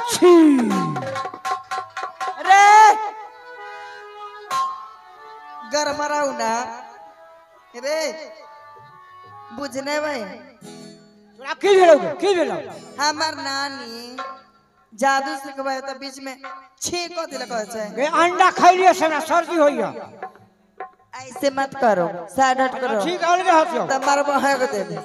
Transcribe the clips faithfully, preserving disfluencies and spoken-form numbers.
छी रे गरमराऊ ना रे बुझने भाई तोरा की भेलो की भेलो हमार नानी जादू सिखबाय त बीच में छे को दिल कहै छै गे अंडा खइलिए से ना सर्दी होइया ऐसे मत करो साइड हट करो ठीक अलगे हटियो त मारबो है को दे दे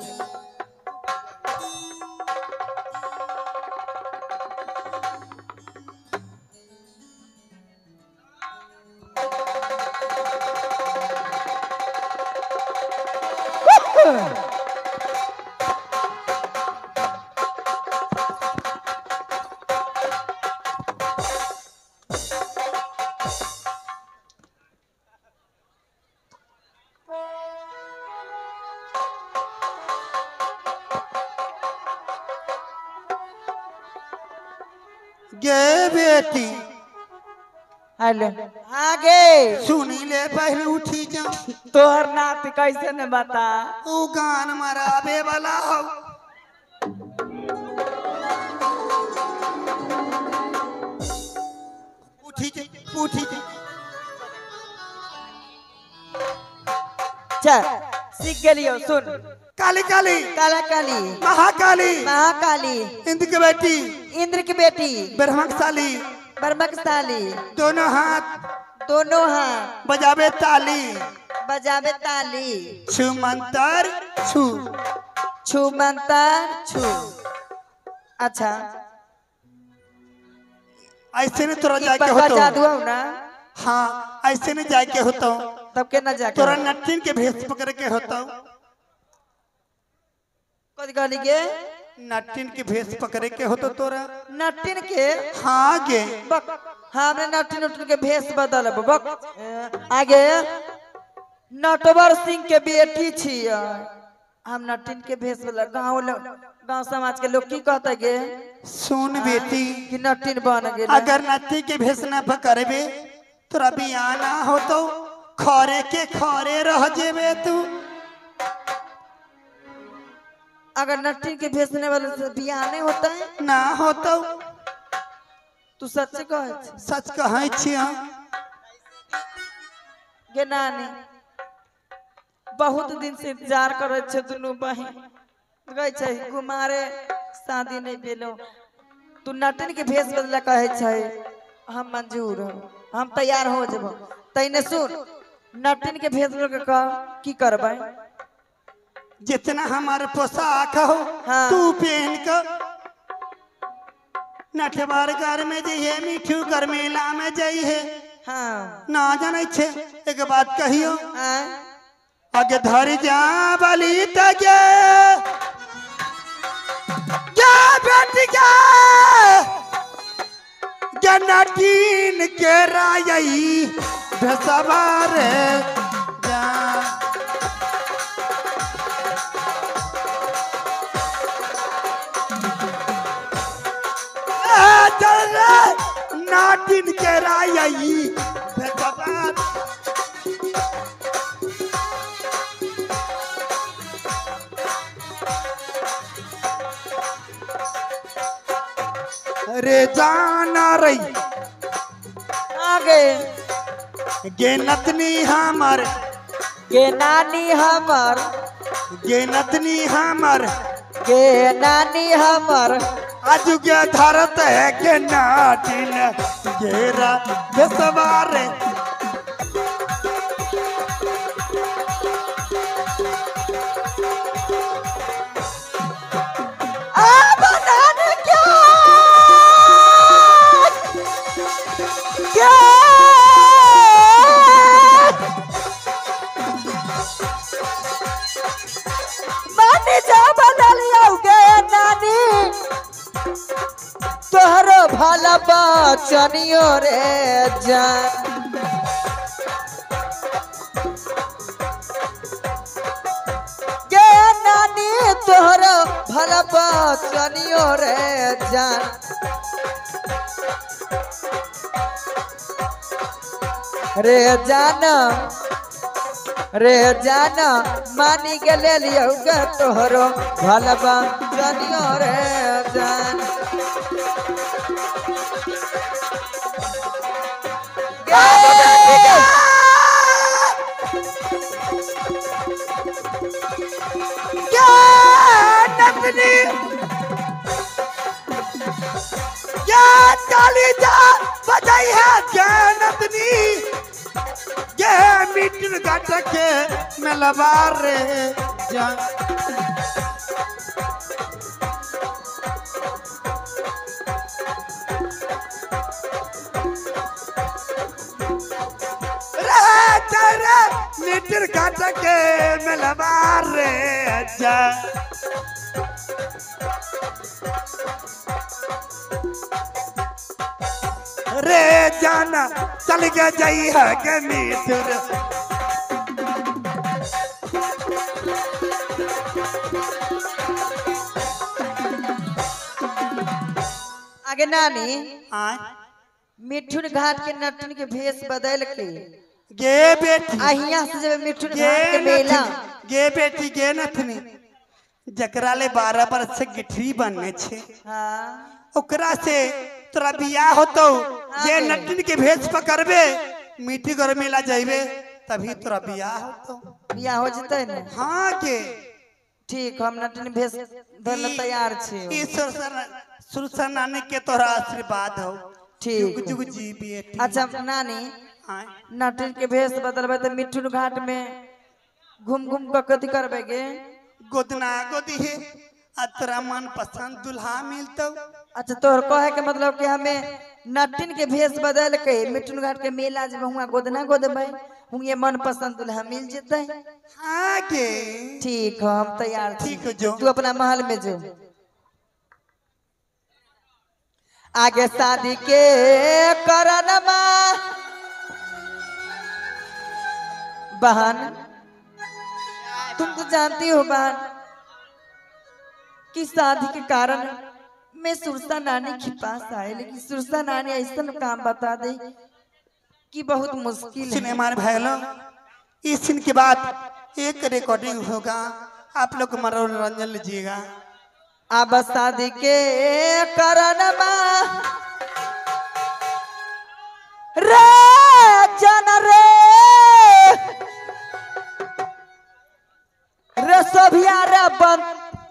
गे बेटी हेलो आगे सुनी ले पहले उठी जा तोहर नात कैसे ने बता ओ गान मराबे वाला हो उठी जा उठी जा चल सीख गेलियो सुन काली काली काला काली महाकाली महाकाली इंद्र की बेटी इंद्र की बेटी ब्रह्मशाली बर्मकशाली दोनों हाथ दोनों हाथ बजावे ताली बजावे ताली छू मंतर छू छू मंतर छू अच्छा ऐसे नहीं तोरा जाके पक्का होतो जादू हो ना हाँ ऐसे नहीं जाके होतो तब के ना जाके तोरा नट्टिन के भेष पकड़ के होतो कथी कहली गे नट्टिन के भेष पकड़े के होतो तोरा नटिन के हाँ गे बक हमने नटिन उठन के भेष बदल बक आगे नटवर सिंह के बेटी छियै हम नटिन के भेष बदल गांव गांव समाज के लोग की कहते गे सुन बेटी कि नटिन बन गेल अगर नट्टी के भेष न पकड़बे तोरा बियाह ना होतो खरे के खरे रह जेबे तू अगर नटिन के भेजने वाले से बियाह नहीं होता है ना होतो तू सच कहे छै सच कहै छियै गे नानी बहुत दिन से इंतजार करे छै दुनू बहिन गई छै कुमारे शादी नहीं भेलो तू नटिन के भेष बदला कहे छै हम मंजूर हो हम तैयार हो जब तैने सुन नटिन के भेष बदला कह की करबै जितना हमारे पोशाक हो हाँ। तू पहन कर नटवार घर में जइहे मिठू कर मेला में जइहे हाँ ना जाने छे एक बात कहियो हाँ आगे धर जा बली तगे क्या बेटी क्या क्या नटीन के रायई भसवार जा नाटिन के रायई भगवान अरे जाना रही आगे गे नतनी हमर गे नानी हमर गे नतनी हमर गे नानी हमर आज के धरत है के नाटिन गेरा बेसवार क्या मानी जा बदल गे नानी तोहरो भला बचनियो रे जान गे नानी तोहरो भला बचनियो रे जान रे जान रे जान मानी के ले लियो गे तोहरो भला बचनियो रे जान क्या नंदनी क्या काली जा बजाई है क्या नंदनी ये मीटर गटक में लबा रे जा मीटर गटक में लबा रे जा रे जाना चल के जाई है के मीटर आगे नानी आय मिठुन घाट के नटन के भेष बदल के गे बेटी अहिया से जब मिठुन गे घाट के मेला नथनी गे बेटी गे नथनी जकरा ले बारह बरस से गिठरी बनने छे हाँ ओकरा से तोरा बियाह होतो जे नटन के भेष पकड़बे मीठी घर मेला जाइबे तभी तोरा बियाह होतो बियाह हो जते न हाँ के ठीक हम नटन भेष धरने तैयार छी ईश्वर सर सुरसर नानी के तोरा आशीर्वाद हो ठीक जुग जुग जी बेटी अच्छा नानी हाँ नटन के भेष बदलबे तो मिठुन घाट में घूम घूम के कथी करबे गे गोदना गोदी है आ तोरा मन पसंद दुल्हा मिलतो अच्छा तोहर कहे के मतलब कि हमें नटिन के भेष बदल के मिठुन घाट के मेला जब हुआ गोदना गोदबे हुए मन पसंद दुल्हा मिल जेते हाँ के ठीक है हम तैयार छी ठीक जो तू अपना महल में जो आगे शादी के करनमा बहन तुम तो जानती हो बहन कि शादी के कारण मैं सुरसा नानी के पास आए लेकिन सुरसा नानी ऐसा काम बता दे कि बहुत मुश्किल है। सिनेमा भैलो इस सीन के बाद एक रिकॉर्डिंग होगा आप लोग मनोरंजन लीजिएगा अब शादी के करनमा रे जन रे रे सभिया रे बन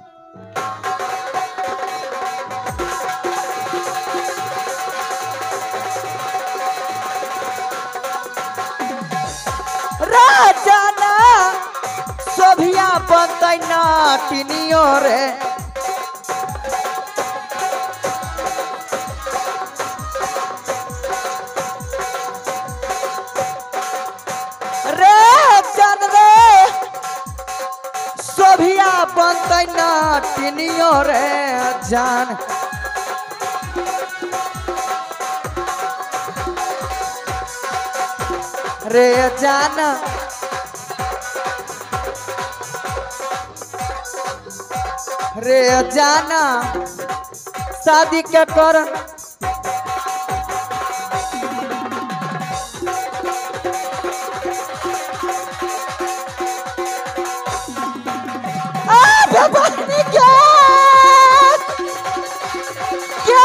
राजना सभिया बनते नाटिनियो रे बनते नाटिनियो रे जान रे जान रे जाना शादी के कर बहनी क्या क्या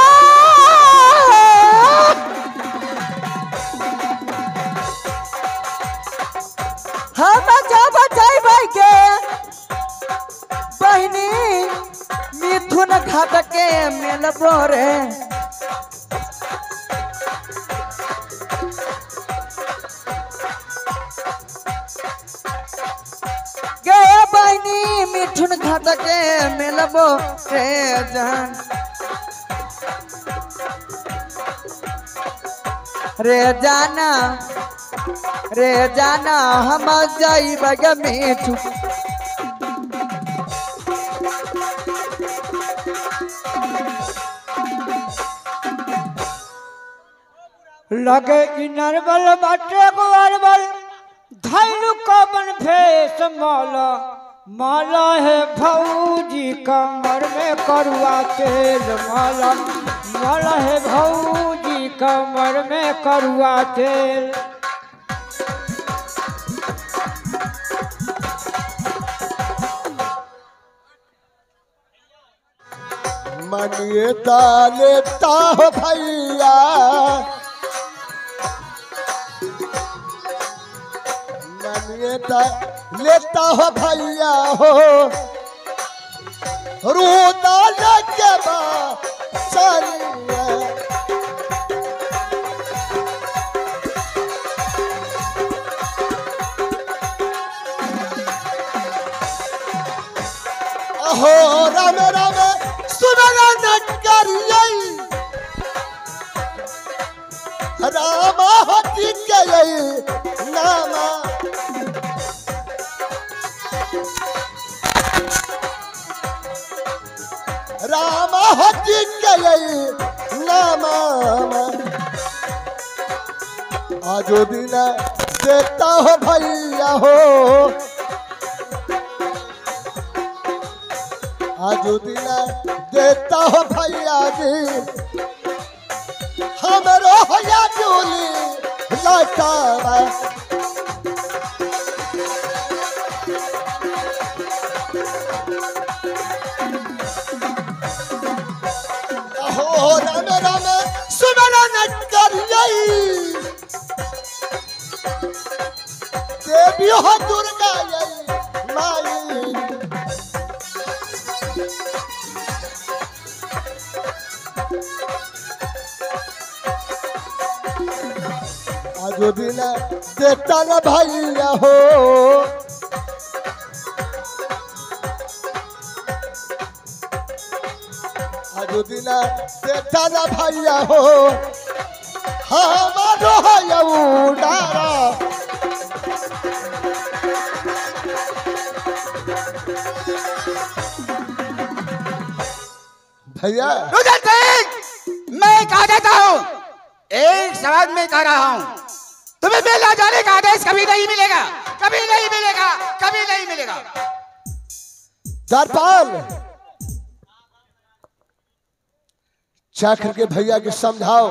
हम जब जाइबे के बहनी मिथुन घाट के मिलबो रे मिठुन घाट के मिलबो रे जान रे जाना रे जाना हम जाइबे गे मिठू लगे इनरबल बाटे गोरबल धैलु कबन भेष माला माला है भौजी कमर में करुआ तेल माला माला है भौजी कमर में करुआ तेल मनिए लेता हो भैया मानिए ता लेता हो भैया हो रूदा लगे बा सालिया अहो राम राम सुनना नटकरिया राम हटी गई नामा राम हटी गई नामा आजो दिन देता हो भैया हो आजो दिन देता हो भैया जी हमरो होया डोली लटावा अहो राम राम सुनना नटकरिया देवी हो दुर्गा माई आजो दिन देता न भैया हो आजो दिन देता न भैया हो हमारो है उडारा भैया रुदल सिंह, मैं कहा देता हूँ, एक सवाल में कह रहा हूँ, तुम्हें मेला जाने का आदेश कभी नहीं मिलेगा, कभी नहीं मिलेगा, कभी नहीं मिलेगा। दरपाल चाकर के भैया के समझाओ,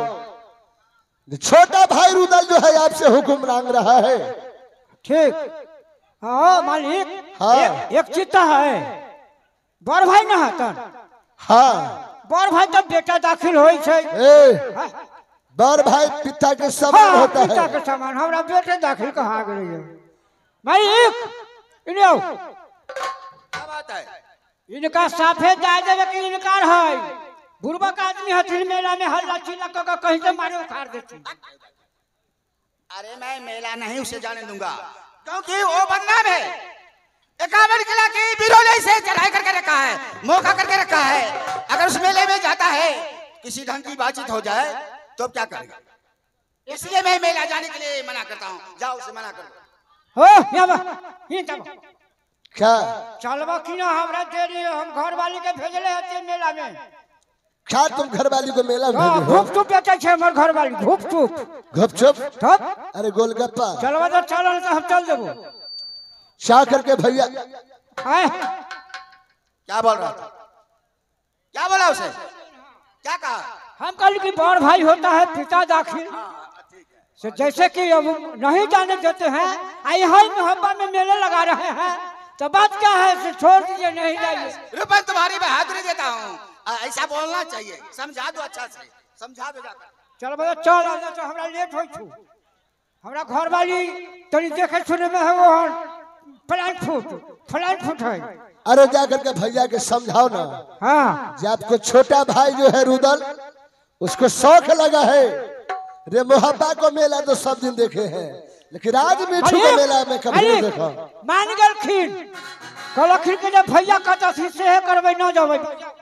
छोटा भाई रुदल जो है आपसे हुक्म मांग रहा है। ठीक, हाँ मालिक, हाँ। एक, एक चित्ता है, बड़ भाई ना हतन, हाँ बड़ भाई तब बेटा दाखिल होई छे। ए हाँ, बड़ भाई पिता के समान हाँ, होता पिता है। के समान हमरा बेटे दाखिल कहाँ गई है। मालिक, इन्हें आओ। क्या बात है? इनका साफे जाए देवे कि इनकार है, बुरबा का आदमी हथिन मेला में हल्ला चिल्ला कर कहीं से मारे उखाड़ देती। अरे मैं मेला नहीं उसे जाने दूंगा, क्योंकि वो बदनाम है। इक्यावन किला की बिरोले से चढ़ाई करके रखा है, मौका करके रखा है। अगर उस मेले में जाता है, किसी ढंग की बातचीत हो जाए तो क्या करेगा? इसलिए मैं मेला जाने के लिए मना करता हूँ। जाओ उसे मना करो। हो यहाँ बा, ये तब क्या चलबा कि ना हमरा देरी है, हम घर वाली के भेजले हते मेला में। क्या तुम घर वाली को मेला में हाँ, भेजे हो? घुप चुप बेचे छे हमर घर वाली, घुप चुप। गुपचुप तब अरे गोलगप्पा चलबा तो चलन तो हम चल देबो। चाकर के भैया आए क्या बोल रहा था? क्या बोला उसे? क्या कहा? हम कल की बड़ भाई होता है पिता दाखिल से, जैसे कि अब नहीं जाने देते हैं, आई हाई मोहब्बा में मेले लगा रहे हैं, तो बात क्या है, से छोड़ दीजिए, नहीं जाइए। रुपये तुम्हारी बहादुरी देता हूँ, ऐसा बोलना चाहिए। समझा दो अच्छा से, समझा दो जाकर। चल बता चल आ तो हमरा लेट होई छु, हमरा घर वाली तनी देखे सुने में है वो फ्लैट फुट फ्लैट फुट है। अरे जाकर के भैया के समझाओ ना, हाँ जब आपको छोटा भाई जो है रुदल, उसको शौक लगा है। रे मोहब्बा को मेला तो सब दिन देखे हैं, लेकिन आज मीठू को मेला में कभी नहीं देखा। मान गल खीर कल खीर के जब भैया कहता थी से है करबे ना जावे।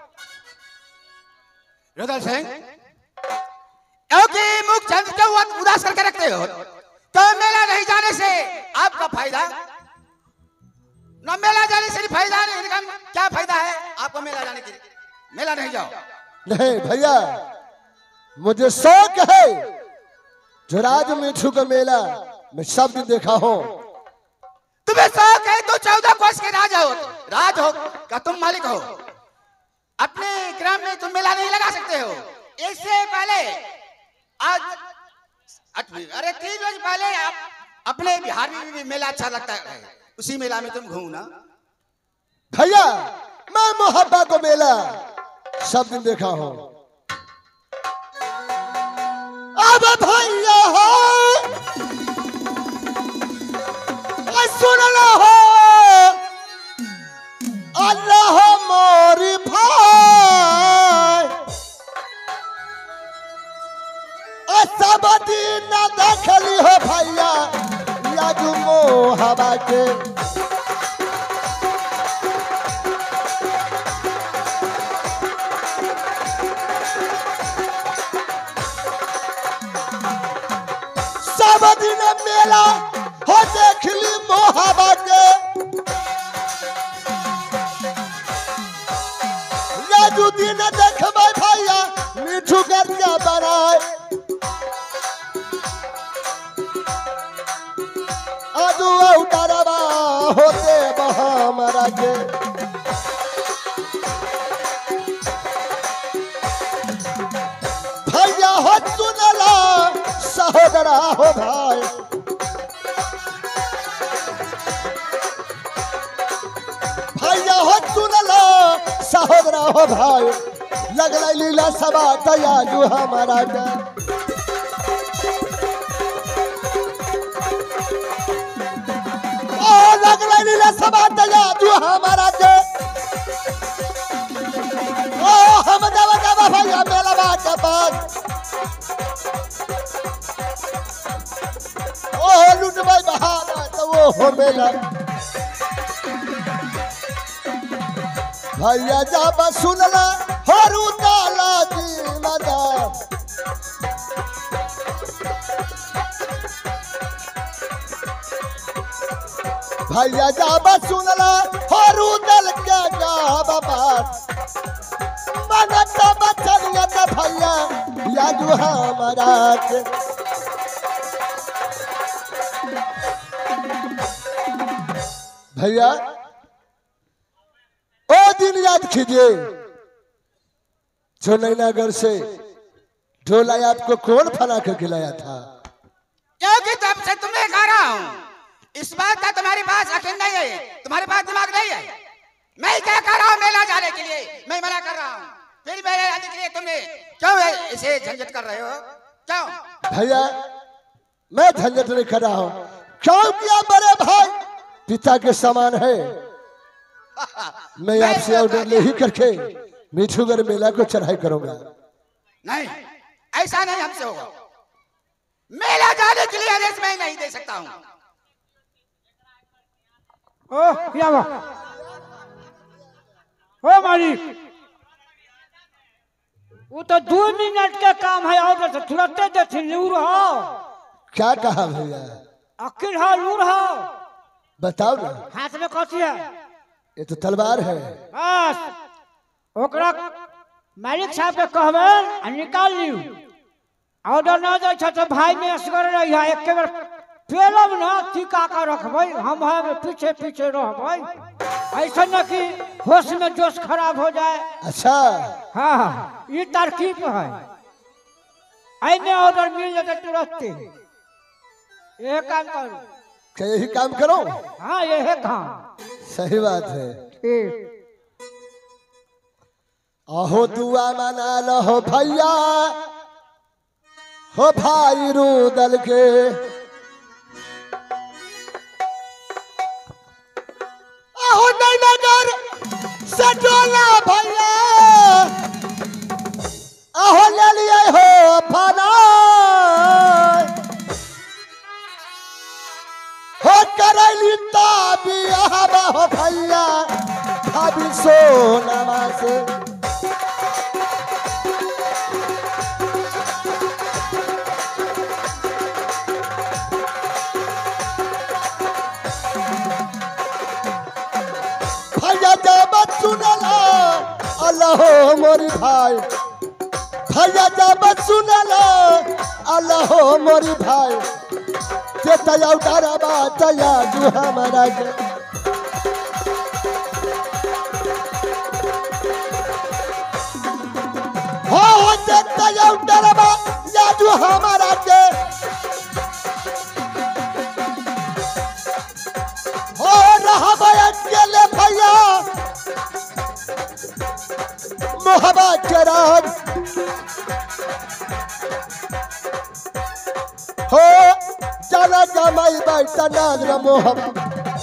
रुदल सिंह, क्योंकि मुख चंद को उदास करके रखते हो, तो मेला नहीं जाने से आपका फायदा न, मेला जाने से फायदा नहीं, क्या फायदा है आपको मेला जाने के लिए? मेला नहीं जाओ। नहीं भैया, मुझे शौक है जो राज मीठू का मेला मैं सब दिन देखा हूँ। तुम्हें शौक है तो चौदह कोस के राज हो, राज हो का तुम मालिक हो। अपने ग्राम में तुम मेला नहीं लगा सकते हो। इससे पहले आज अठवीं अरे तीन रोज पहले आप अपने बिहार में भी मेला अच्छा लगता है, उसी मेला में तुम घूमना। भैया मैं मोहब्बा को मेला सब दिन देखा हूँ। अब भैया हो सुन लो हो अल्लाह मोरी भाई सब दिन देखली हो भैया यादू मोहबा के सब दिन मेला हो देखली मोहबा के यादू दिन देखबै भैया मिठू करके बनाए आजू उतारवा होते बहामरा के भैया हो सुनला सहोदरा हो भाई भैया हो सुनला सहोदरा हो भाई लगल लीला सबा तयाजू हमारा के लगल लीला सबा तयाजू हमारा के ओ हम देवा देवा भैया मेला बात बात ओ लुटबै बहाना तो वो हो मेला भैया जब सुनला हरू ताला जी मदा भैया जब सुनला हरू दल के गाब बात मन तब चलिया त भैया यादू हमारा के भैया ओ दिन याद कीजिए जो नैनागढ़ से ढोला आपको कौन फला कर खिलाया था क्योंकि तब से तुम्हें कह रहा हूँ इस बात का तुम्हारे पास अकल नहीं है, तुम्हारे पास दिमाग नहीं है। मैं क्या कर रहा हूँ मेला जाने के लिए, मैं मना कर रहा हूँ, फिर मेले जाने के लिए तुमने क्यों इसे झंझट कर रहे हो? क्यों भैया मैं झंझट नहीं कर रहा हूँ, क्यों किया बड़े भाई पिता के समान है। मैं आपसे ऑर्डर ले ही करके मिठूगढ़ मेला को चढ़ाई करूंगा। नहीं, ऐसा नहीं हमसे होगा। मेला जाने के लिए आदेश मैं नहीं दे सकता हूँ। ओ क्या वो ओ मालिक, वो तो दो मिनट का काम है और तो तुरंत देते लूर हो। क्या कहा भैया? अकिल हो लूर हो। बताओ ना। हाथ में कौची है? ये तो तलवार है। बस ओकरा मालिक साहब के कहबे आ निकाल लियो। ऑर्डर ना दे छ तो भाई में असगर रही है, एक के बार पेलब ना टिका कर रखबै, हम है पीछे पीछे रहबै, ऐसा न कि होश में जोश खराब हो जाए। अच्छा हाँ हाँ ये तरकीब है। ऐने ऑर्डर मिल जाते तुरंत। यह काम करो। क्या यही काम करो? हाँ यही काम। सही बात है। ठीक। अहो दुआ मना लो हो भैया हो भाई रूदल के, अहो नैनागढ़ से डोला भैया अहो ले लिए हो फना हो करैली ताबी आबा हो भैया भाभी सोनमा से। भैया जब सुनला अल्लाह मोरी भाई, भैया जब सुनला अल्लाह मोरी भाई ते तया उतारा बा तया जू हमारा के। हो ते तया उतारा बा या जू हमारा के। हो रहा अकेले भैया मोहब्बत के राज हो जाना जमाई बैठा नागरा मोहब्बत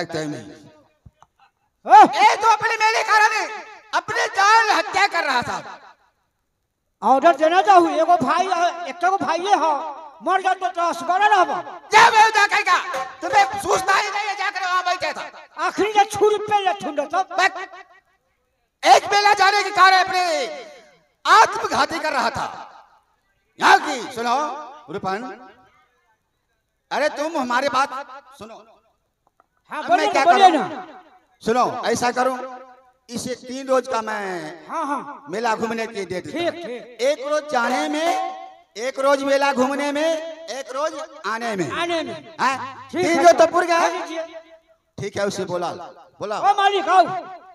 बैग तय में ओह, ए तो अपने मेले कारण अपने जान हत्या कर रहा था। ऑर्डर देना चाहूँ एगो भाई एक तो भाई हो मर जा तो असगरा रहबा जा मैं जा कहेगा तुम्हें सोचता ही नहीं है, जाकर वहां बैठे था। आखिरी जे छुरी पे ले ठुंडा सब बस एक मेला जाने के कारण अपने आत्मघाती कर रहा था। यहाँ की सुनो रूपन, अरे तुम हमारे बात सुनो। हाँ अब बोलिए मैं क्या ना, बोलिए करूं? ना। सुनो ऐसा करूं, इसे तीन रोज का मैं हाँ हाँ मेला घूमने की दे देता ठीक हूं। ठीक एक रोज जाने में, एक रोज मेला घूमने में, एक रोज आने में। आने में हाँ? ठीक तीन है, रोज तो पुर खा गया। लीजिए। ठीक है उसे बोला बोला ओ मालिक आओ।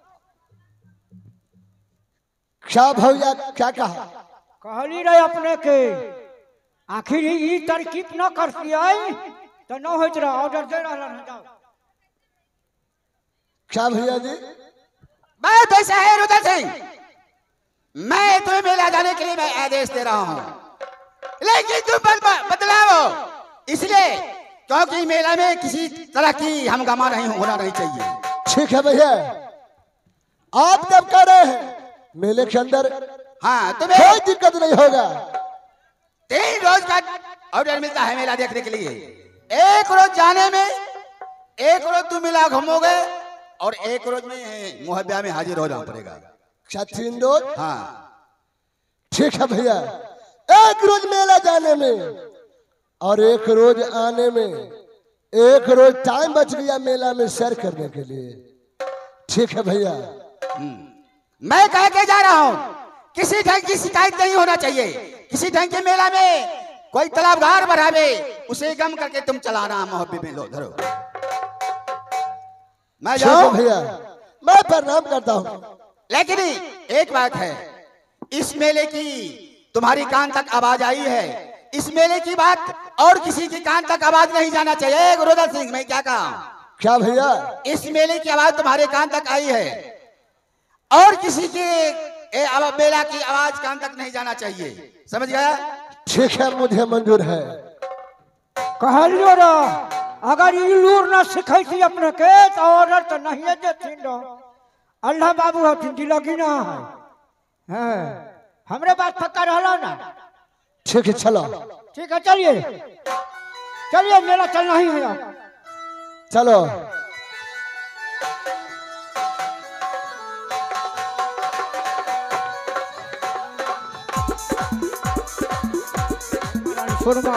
क्या भैया क्या कहा? कहली रहे अपने के आखिर ई तरकीब न करती आई तो न होत रहा ऑर्डर दे रहा ना जाओ। क्या भैया जी? बात ऐसा है रुद्र सिंह, मैं तुम्हें मेला जाने के लिए मैं आदेश दे रहा हूँ, लेकिन तुम बद- बदलाओ इसलिए क्योंकि मेला में किसी तरह की हंगामा नहीं होना नहीं चाहिए। ठीक है भैया, आप जब कह रहे हैं मेले के अंदर हाँ तुम्हें कोई दिक्कत नहीं होगा। तीन रोज का ऑर्डर मिलता है मेला देखने के लिए। एक रोज जाने में, एक रोज तुम मेला घूमोगे और एक रोज में मुहब्बा में हाजिर होना पड़ेगा। क्या तीन रोज? हाँ ठीक है भैया, एक रोज मेला जाने में और एक रोज आने में, एक रोज टाइम बच गया मेला में सैर करने के लिए। ठीक है भैया। मैं कह के जा रहा हूँ किसी ढंग की शिकायत नहीं होना चाहिए। किसी ढंग के मेला में कोई तालाबगार बढ़ावे उसे गम करके तुम चलाना मोहब्बे में लो धरो। मैं ठीक है जाऊं, भैया, मैं प्रणाम करता हूँ। लेकिन एक बात है, इस मेले की तुम्हारी कान तक आवाज आई है, इस मेले की बात और किसी के कान तक आवाज नहीं जाना चाहिए। गुरुदत्त सिंह मैं क्या कहा? क्या भैया? इस मेले की आवाज तुम्हारे कान तक आई है और किसी के ए, अब मेला की आवाज कान तक नहीं जाना चाहिए, समझ गया? ठीक है, मुझे मंजूर है। कहलियो रा अगर ई लूर न सिखाई थी अपने के तो ऑर्डर तो नहीं है देती न। अल्लाह बाबू हथिन दिलगी ना है। हाँ, हमरे बात पक्का रहला ना। ठीक है चलो ठीक है चलिए चलिए मेला चलना ही है अब। चलो। सुरमा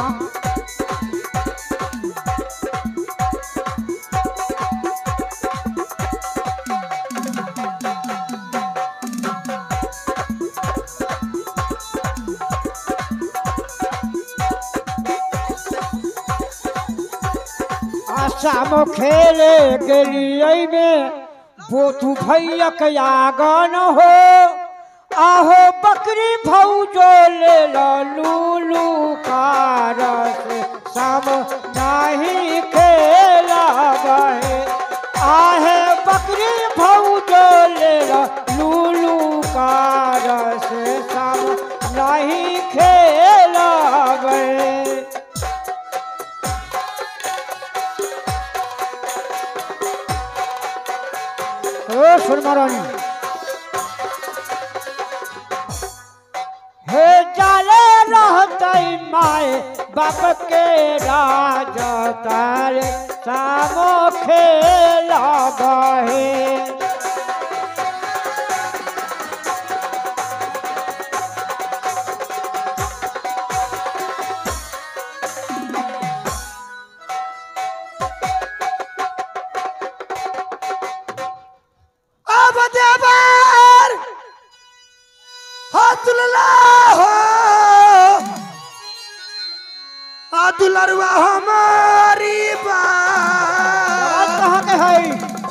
शाम खेले गेलिए में वो तू भैया के आगन हो आहो बकरी भौजो ले लूलू कारस शाम नहीं खेला बहे आहे बकरी भौजो ले लूलू कारस शाम नहीं खेला बहे। ओ सुरमरानी हे जाले रहते माए बाप के राज तारे सामो खेला बहे दुलरवा हमारी बात कहाँ के है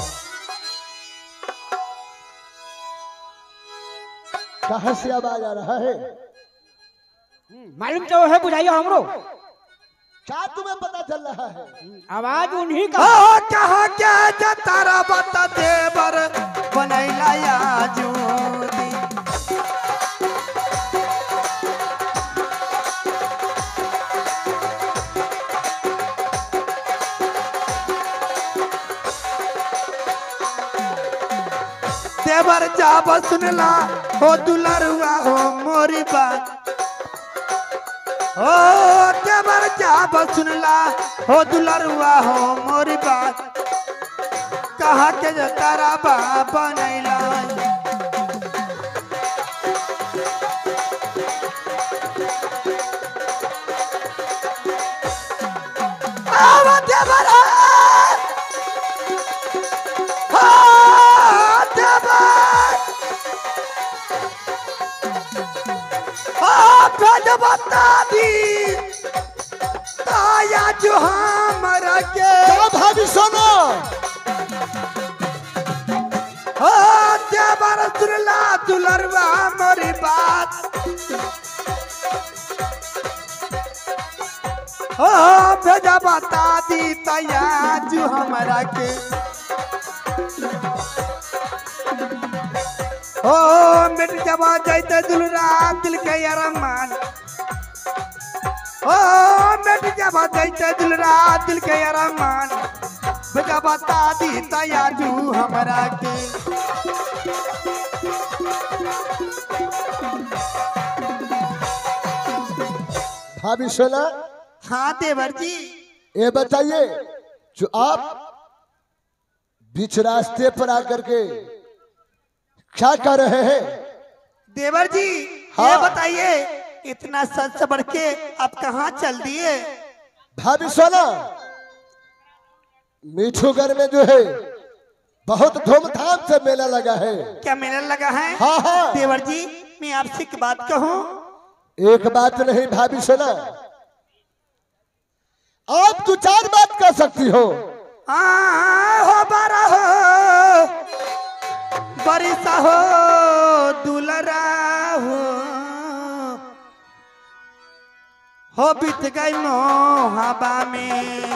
कहाँ से आवाज आ रहा है? मालूम तो है बुझाइए हमरो क्या तुम्हें पता चल रहा है? आवाज उन्हीं का हाँ कहाँ क्या जतारा बता देवर बनैला या जूदी देवर जाब सुनला हो दुलरुआ हो मोरी बात हो देवर जाब सुनला हो दुलरुआ हो मोरी बात कहा के जो तारा बाबा नैला आवा देवर बता दी ताया जो हमरा के भाभी सुनो हो देवर सुनला दुलरवा मोरी बात हो भेजा बता दी ताया जो हमरा के हो मिट जबा जाते दुलरा दिल के अरमान ओ मिट जबा जाते दुलरा दिल के अरमान भेजा बता दी ताया जू हमरा के भाभी सोना हाँ देवर जी ये बताइए जो आप बीच रास्ते पर आकर के क्या कर रहे हैं? देवर जी हाँ। ये बताइए इतना सच से बढ़ के आप कहाँ चल दिए? भाभी सोना मीठूगढ़ में जो है बहुत धूमधाम से मेला लगा है। क्या मेला लगा है? हाँ हाँ देवर जी मैं आपसे एक बात कहूँ। एक बात नहीं भाभी सोना आप दो चार बात कर सकती हो। हाँ हो बारा हो बरिसा हो दुलरा हो हो बीत गई मोहबा में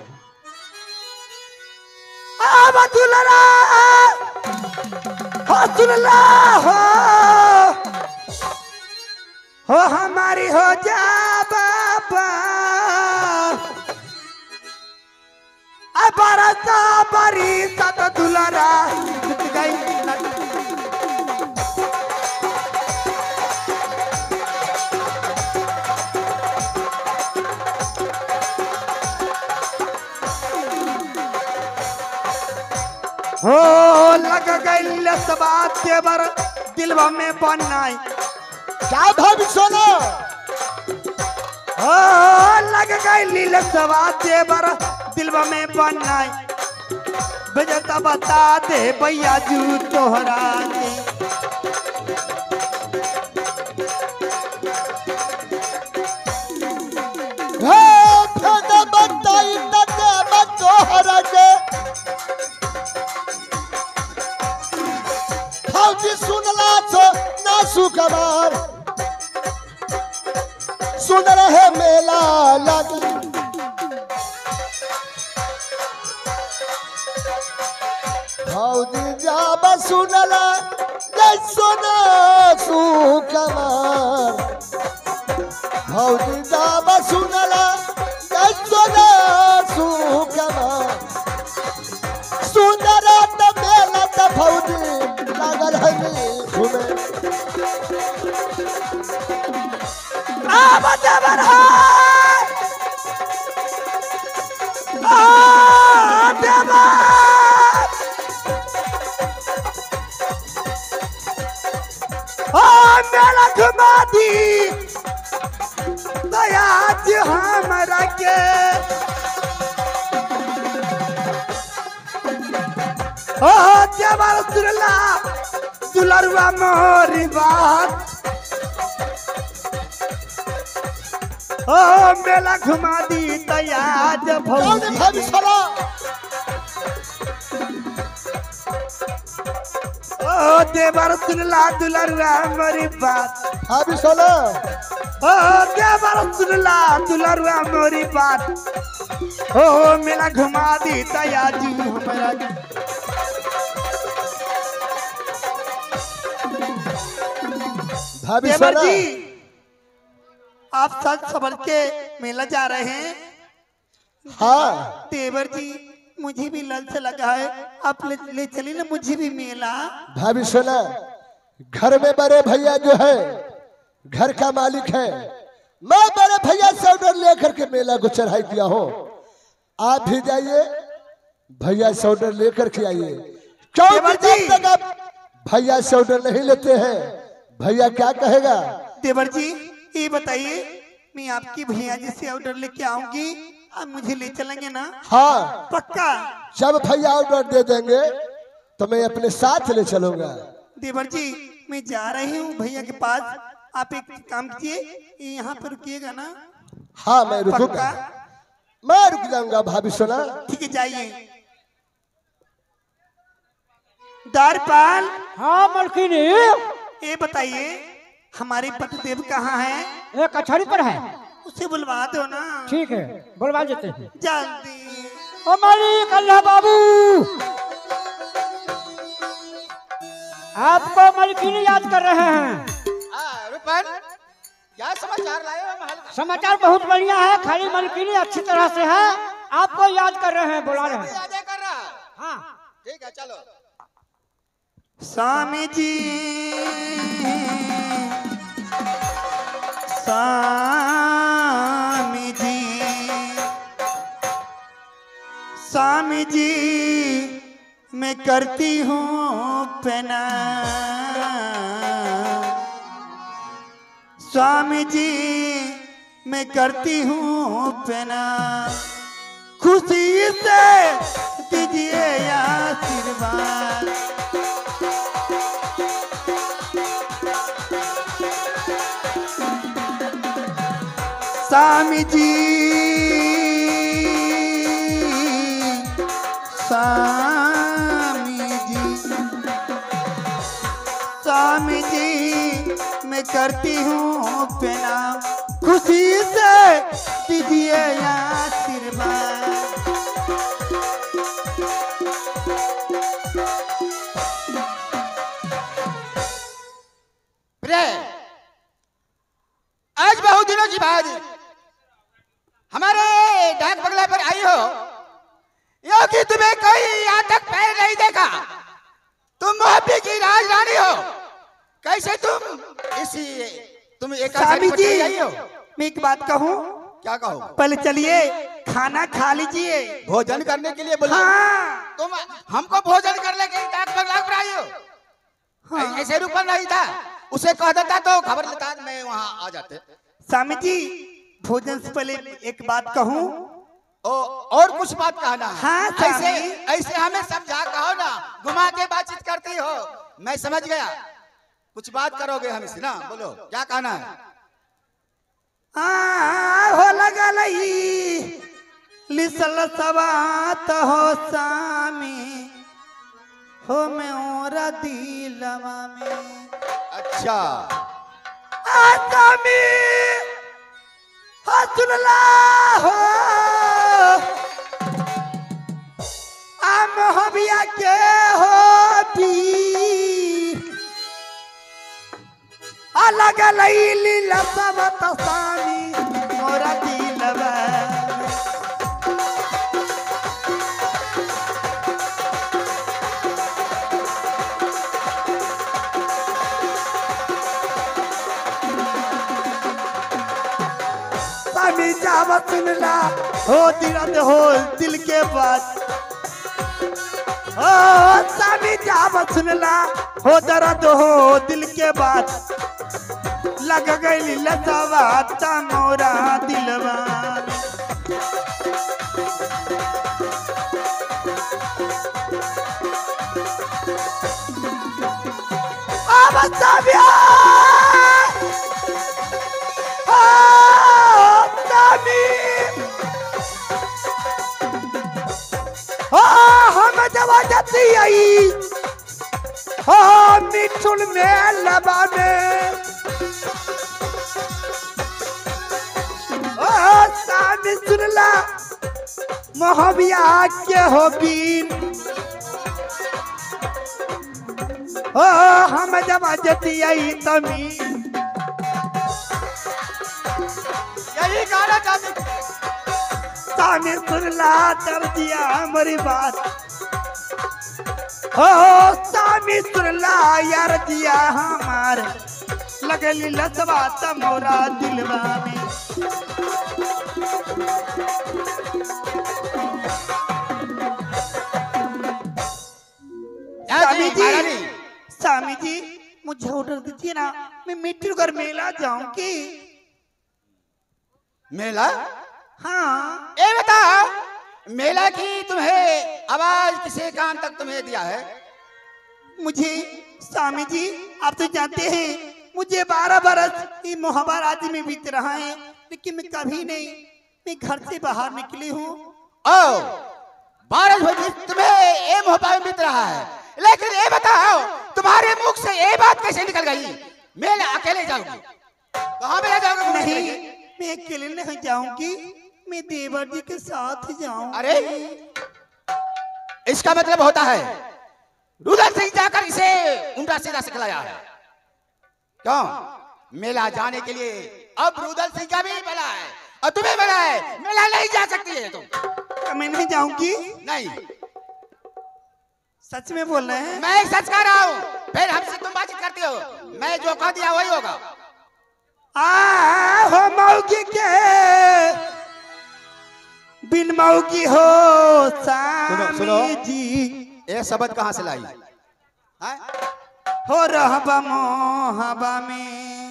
अब दुलरा हो दुलरा हो हो हमारी हो जा बाबा बरसा बरिसा तो दुलरा बीत गई हो लग गई लसबा तेवर दिलवा में बनाई क्या भाभी सोना हो लग गई लसबा तेवर दिलवा में बनाई बजता बता दे भैया जू तोहरा के बताई तोहरा के भाभी सुनला तो ना सुकमार सुन रहे मेला लगी भौजी जाब सुनला जय सोना सुकमार भौजी जाब सुनला जय सोना सुकमार सुंदर त मेला त भौजी लागल है घूमे अब देवर हो देवर मेला घुमा दी दया जी हमरा के ओ देवर सुनला दुलरुआ मोरी बात ओ मेला घुमा दी दया जी भौजी भाभी सोना ओ देवर सुनला दुलरुआ मोरी बात भाभी सोना ओ देवर सुनला दुलरुआ मोरी बात ओ मेला घुमा दी दया जी हमरा भाभी देवर सोना जी आप सच सबर के मेला जा रहे हैं। हाँ देवर जी मुझे भी लालच लगा है, आप ले, ले चलिए ना मुझे भी मेला। भाभी सुना, घर में बड़े भैया जो है घर का मालिक है, मैं बड़े भैया से ऑर्डर लेकर के मेला को चढ़ाई किया हूँ। आप भी जाइए भैया से ऑर्डर लेकर के आइए, क्योंकि जब तक आप भैया से ऑर्डर नहीं लेते हैं भैया क्या कहेगा। देवर जी ये बताइए, मैं आपकी भैया जी से ऑर्डर लेके आऊंगी, आप मुझे ले चलेंगे ना? हाँ पक्का। जब भैया ऑर्डर दे देंगे तो मैं अपने साथ ले चलूंगा। देवर जी मैं जा रही हूँ भैया के पास, आप एक काम कीजिए, यहाँ पर रुकिएगा ना? हाँ मैं रुकूंगा, पक्का? मैं रुक जाऊंगा भाभी सोना। ठीक है जाइए। द्वारपाल, हाँ मलकिनी, ये बताइए हमारे पतिदेव कहाँ है? एक कचहरी पर है। उसे बुलवा दो ना। ठीक है बुलवा देते हैं। जल्दी। ओ मालिक अल्लाह बाबू, आपको मलकिनी याद कर रहे हैं। हाँ, रुपन, क्या समाचार लाए हो महल का? समाचार बहुत बढ़िया है, खाली मलकिनी अच्छी तरह से है, आपको याद कर रहे हैं, बुला रहे हैं। यादें कर रहा है। हाँ ठीक है चलो। स्वामी जी, स्वामी जी, स्वामी जी मैं करती हूँ पेना, स्वामी जी मैं करती हूँ पेना, खुशी से दीजिए आशीर्वाद। स्वामी जी, स्वामी जी, स्वामी जी मैं करती हूँ पेना, खुशी से दीजिए आशीर्वाद। आज बहुत दिनों की बाद हमारे डाक बंगला पर आई हो, यो कि तुम्हें कोई यहाँ तक पैर नहीं देखा। तुम मोहब्बी की राजरानी हो, कैसे तुम इसी तुम एक स्वामी जी आई हो? मैं एक बात कहूँ? क्या कहो? पहले चलिए खाना खा लीजिए। भोजन करने के लिए बोला? हाँ। तुम हमको भोजन करने के डाक बंगला पर आई हो? हाँ। ऐसे रुपन नहीं था, उसे कह देता तो खबर लेता, मैं वहाँ आ जाते। स्वामी जी भोजन से पहले एक बात कहूँ? ओ, और कुछ बात कहना? हाँ, ऐसे स्वामी। ऐसे हमें समझा कहो ना, घुमा के बातचीत करती हो। मैं समझ गया, कुछ बात करोगे हमसे ना, बोलो क्या कहना है? आ, हो लगा लई लिसल सवात हो सामी हो मैं ओरा दिलवा में। अच्छा आसामी हो सुनला हो आम हबिया के हो भी अलग लईली लसवत सामी मोरा दिलवा। स्वामी जावा सुनला हो दिल हो दिल के बात, ओ स्वामी जावा सुनला हो दर्द हो दिल के बात, लग गई लसवा मोरा दिलवा। अब साबिया हम जवा जाती आई हो मिठुन में लबा में सामी सुनला मोहबिया के हो बीन ओ हम जवा जाती आई तमी। यही गाना चाहती स्वामी सुनला कर दिया हमारी बात हो स्वामी सुनला यार दिया हमार लगली लसवा तमोरा दिलवा में स्वामी जी स्वामी जी मुझे ऑर्डर दीजिए ना मैं मिट्टीगर मेला जाऊंगी मेला? हाँ ए बता मेला की तुम्हें आवाज किसे कान तक तुम्हें दिया है? मुझे स्वामी जी आप तो जानते हैं मुझे बारह बरस ये मोहब्बत आदि में बीत रहा है लेकिन मैं कभी नहीं मैं घर से बाहर निकली हूँ। ओ बारह बरस तुम्हें ये मोहब्बत में बीत रहा है लेकिन ये बताओ तुम्हारे मुख से ये बात कैसे निकल गई मेला अकेले जाओगी? कहाँ मेला जाओगे? नहीं मैं अकेले नहीं जाऊंगी मैं देवर जी के साथ जाऊं। अरे इसका मतलब होता है रुदल सिंह जाकर इसे उल्टा सीधा सिखलाया है। क्यों? मेला जाने के लिए अब रुदल सिंह का भी बला है और तुम्हें बला है। मेला नहीं जा सकती है तुम। मैं नहीं जाऊंगी। नहीं सच में बोल रहे हैं? मैं सच कह रहा हूँ फिर हमसे तुम बातचीत करती हो। मैं जो कह दिया वही होगा। आ हो मौगी के बिन मौगी हो स्वामी जी ये शब्द कहाँ से लाई है? हो रहबा मोहबा में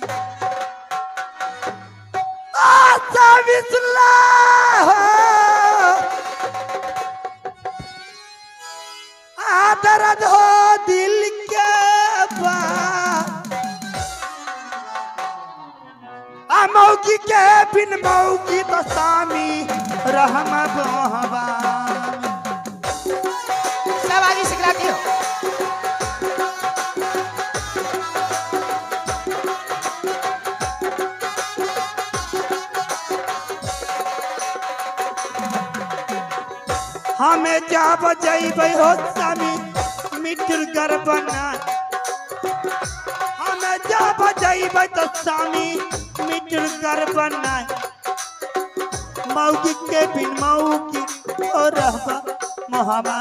आशा विसला आ दर्द हो दिल के बा आ मौगी के बिन मौगी तो स्वामी रहमा मोहबा सब आगे सिखलाती हो। हमें जाब जइबै हो स्वामी मिट्टी घर बना हमें जाब जइबै तो स्वामी मिट्टी घर बना मौगी के बिन मौगी ओ रहबा मोहबा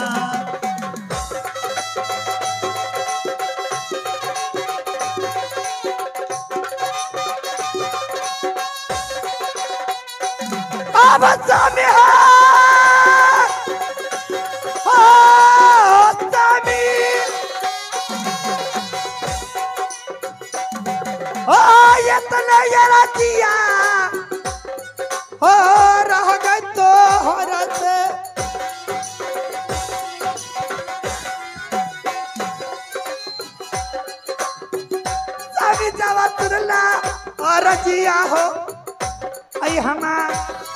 अब स्वामी दिया हो रह गए तो हरत सभी जावा तुरला और जिया हो आई हमार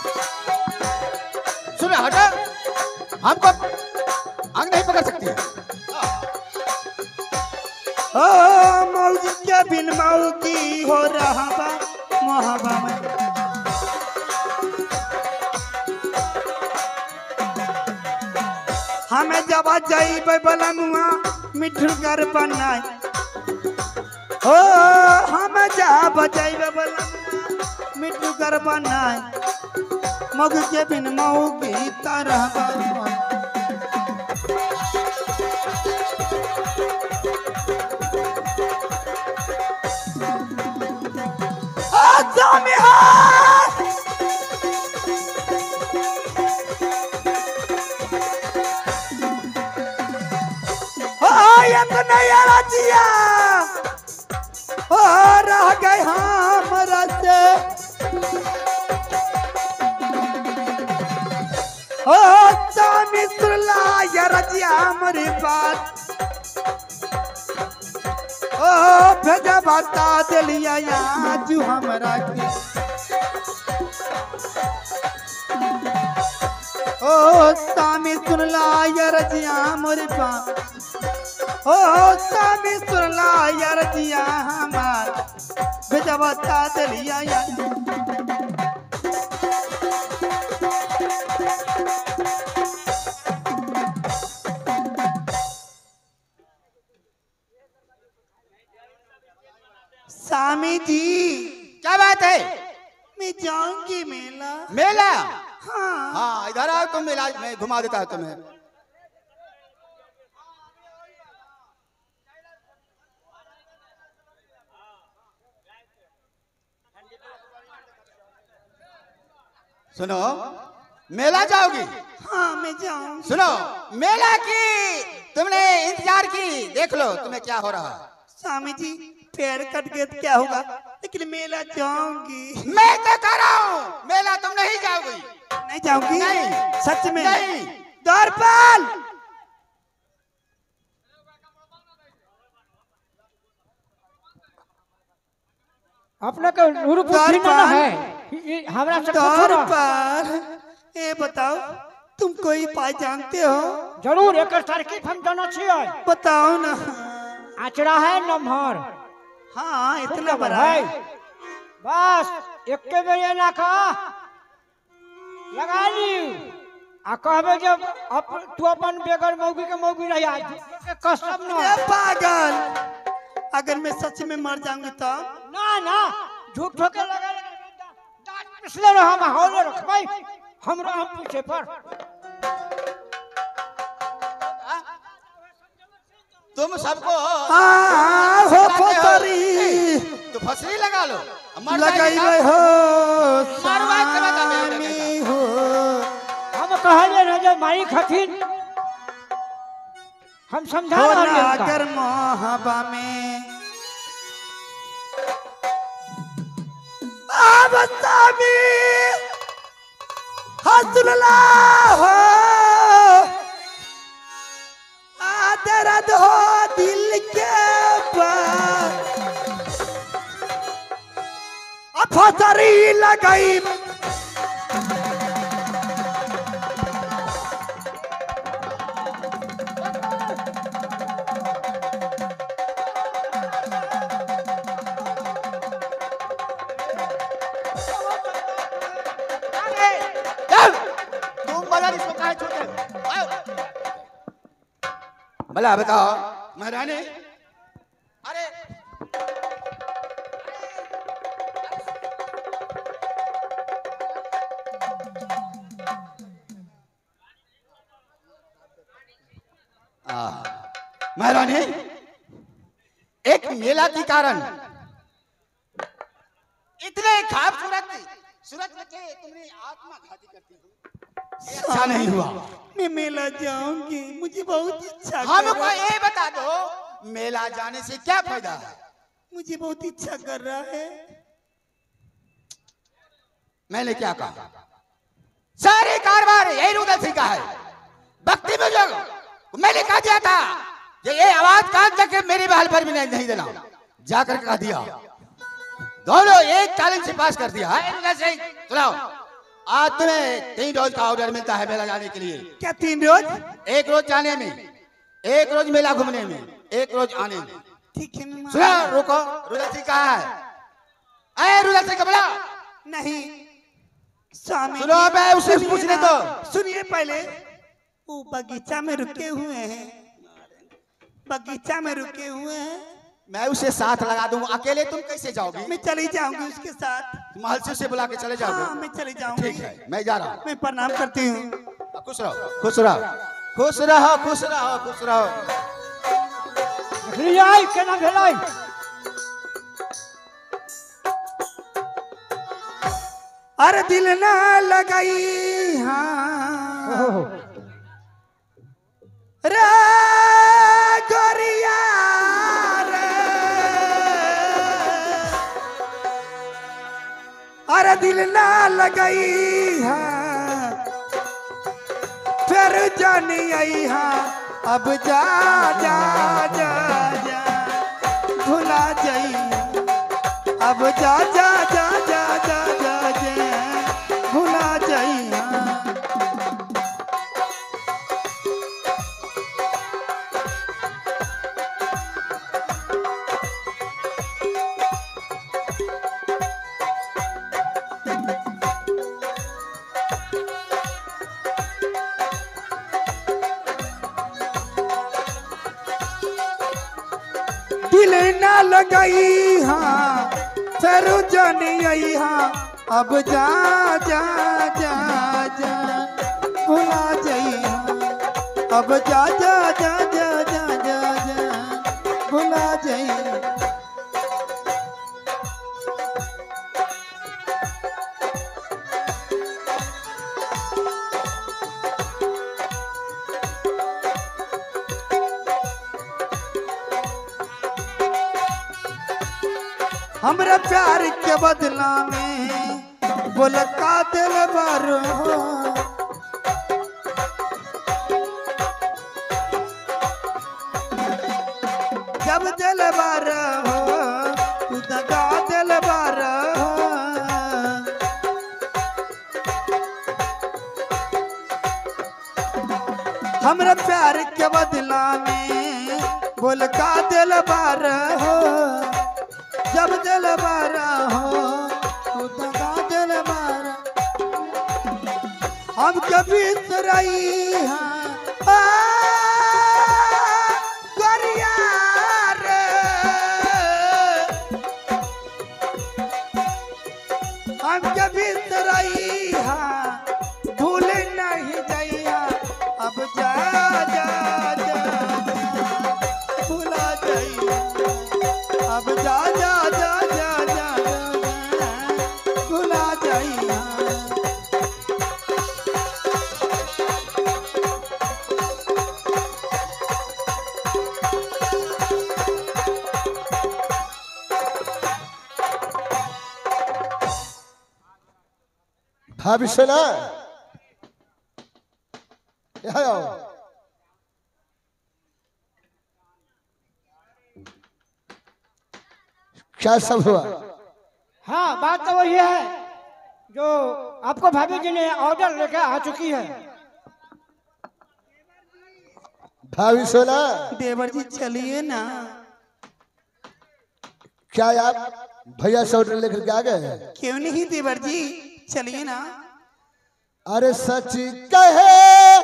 सुनो हटा हमको अंग नहीं पकड़ सकती है। ओ मौगी के बिन मौगी हो रहा बा मोहब्बा में हमें जब जाइबे बलनुआ मिठू कर बनाए हो हमें जब जाइबे बलनुआ मिठू कर बनाए मौगी के बिन मौगी तरह जिया हो रह गए हमरा से हो स्वामी सुरला या रजिया हमारी बात ओ भेजा बता दिलिया आज हमरा के ओ स्वामी सुनला या रजिया हमारी बात ओ स्वामी सुनला यार दिया हमार भेजा बता दिलिया यार स्वामी जी क्या बात है? मैं जाऊंगी मेला। मेला? हाँ हाँ इधर आओ तुम मेला मैं घुमा देता है तुम्हें। सुनो मेला जाओगी? हाँ मैं जाऊँ। सुनो मेला की तुमने इंतजार की, देख लो तुम्हें क्या हो रहा है। स्वामी जी पैर कट गए तो क्या होगा, लेकिन मेला जाऊंगी। मैं तो कह रहा हूँ मेला तुम नहीं जाओगी। नहीं जाऊंगी? नहीं। सच में? नहीं। द्वारपाल अपने के रूप द्वारपाल है ये हमरा से पूछो ना। द्वारपाल ये बताओ तुम कोई उपाय जानते हो? जरूर एक तरकीब हम जाना छिए। बताओ ना। आचरा है नम्हर हाँ इतना बड़ा है, है। बस एक के बेर ना का लगा ली आ कहबे जब अप तू अपन बेगर मौगी के मौगी रही आज के कसम ए ना। पागल, अगर मैं सच में मर जाऊंगी तो? ना ना झूठ ठोके लगा लगा दांत पिसले रह हम हौले रखबै हमरा हम पीछे पर। तुम सबको हाँ हो फसरी तो फसरी लगा लो मर लगाई जाएगी गए ना। हो मारवा के बता मेरे स्वामी हो। हम कहले न जे माई खथिन हम समझा हो रहल ना का कर मोहबा में अब स्वामी हसुल्ला हो आ दर्द हो दिल के पास अब फसरी लगाई तुम बता इसको काहे छोड़ते हो? आओ। भला बताओ महारानी। अरे आ, महारानी एक मेला के कारण इतने खाब सूरत सूरत बच्चे तुम्हारी आत्मा घाती करती हो, अच्छा नहीं हुआ। मैं मेला जाऊंगी, मुझे बहुत इच्छा कर हमको रहा ये बता दो मेला जाने से क्या फायदा है? मुझे बहुत इच्छा कर रहा है। मैंने क्या कहा? सारे कारोबार यही रुदल सिंह का है। भक्ति में जो मैंने कहा दिया था कि ये आवाज कान तक मेरी बहाल पर भी नहीं, नहीं देना, जाकर कह दिया। दोनों एक चैलेंज से पास कर दिया है रुदल सिंह। सुनाओ आज तुम्हें तीन रोज का ऑर्डर मिलता है मेला जाने के लिए। क्या तीन रोज? एक रोज जाने में, एक रोज मेला घूमने में, एक रोज आने में। ठीक है मैं सुना रुको रुदल सिंह कहाँ है? अरे रुदल सिंह कबला नहीं स्वामी सुनो जी, मैं उसे सुनिए पूछने ना, दो। सुनिए पहले वो बगीचा में रुके हुए हैं, बगीचा में रुके हुए हैं। मैं उसे साथ लगा दूं, अकेले तुम कैसे जाओगी? मैं चली जाऊंगी उसके साथ। महल से उसे बुला के चले हाँ जाओगे? मैं चली जाऊंगी। ठीक है मैं जा रहा हूँ। मैं प्रणाम करती हूँ। खुश रहो खुश रहो खुश रहो खुश रहो खुश रहो। देखलिए आई केना भेलै। अरे दिल ना लगाई हाँ रे गोरिया रे, अरे दिल ना लगाई हाँ फिर जानी आई हाँ अब जा जा जा जा भुला जाई अब जा जा जा जा जा जा जा भुला जाई हाँ। दिल ना लगाई हाँ फिर जानी आई हाँ अब जा जा जा जा भुला जइहा अब जा जा जा जा जा जा जा भुला जइहा हमरा प्यार के बदला में बोल का दिल बारो जब दिल बारो तू दगा दिल बारो हमरा प्यार के बदला में बोल का दिल बारो जब दिल बारा हो तू दगा दिल बारा हम कभी सराई हाँ गरिया रे हम कभी सराई हाँ भूल नहीं जाइया अब जा जा जा भूला जाइया अब जा जा जा जा जा भुला जाइया भाभी सुना यहाँ आओ। क्या सब हुआ? हाँ बात तो वही है जो आपको भाभी जी ने ऑर्डर लेकर आ चुकी है। भाभी सोना देवर जी चलिए ना। क्या आप भैया से ऑर्डर लेकर के आ गए? क्यों नहीं देवर जी चलिए ना। अरे सच कहे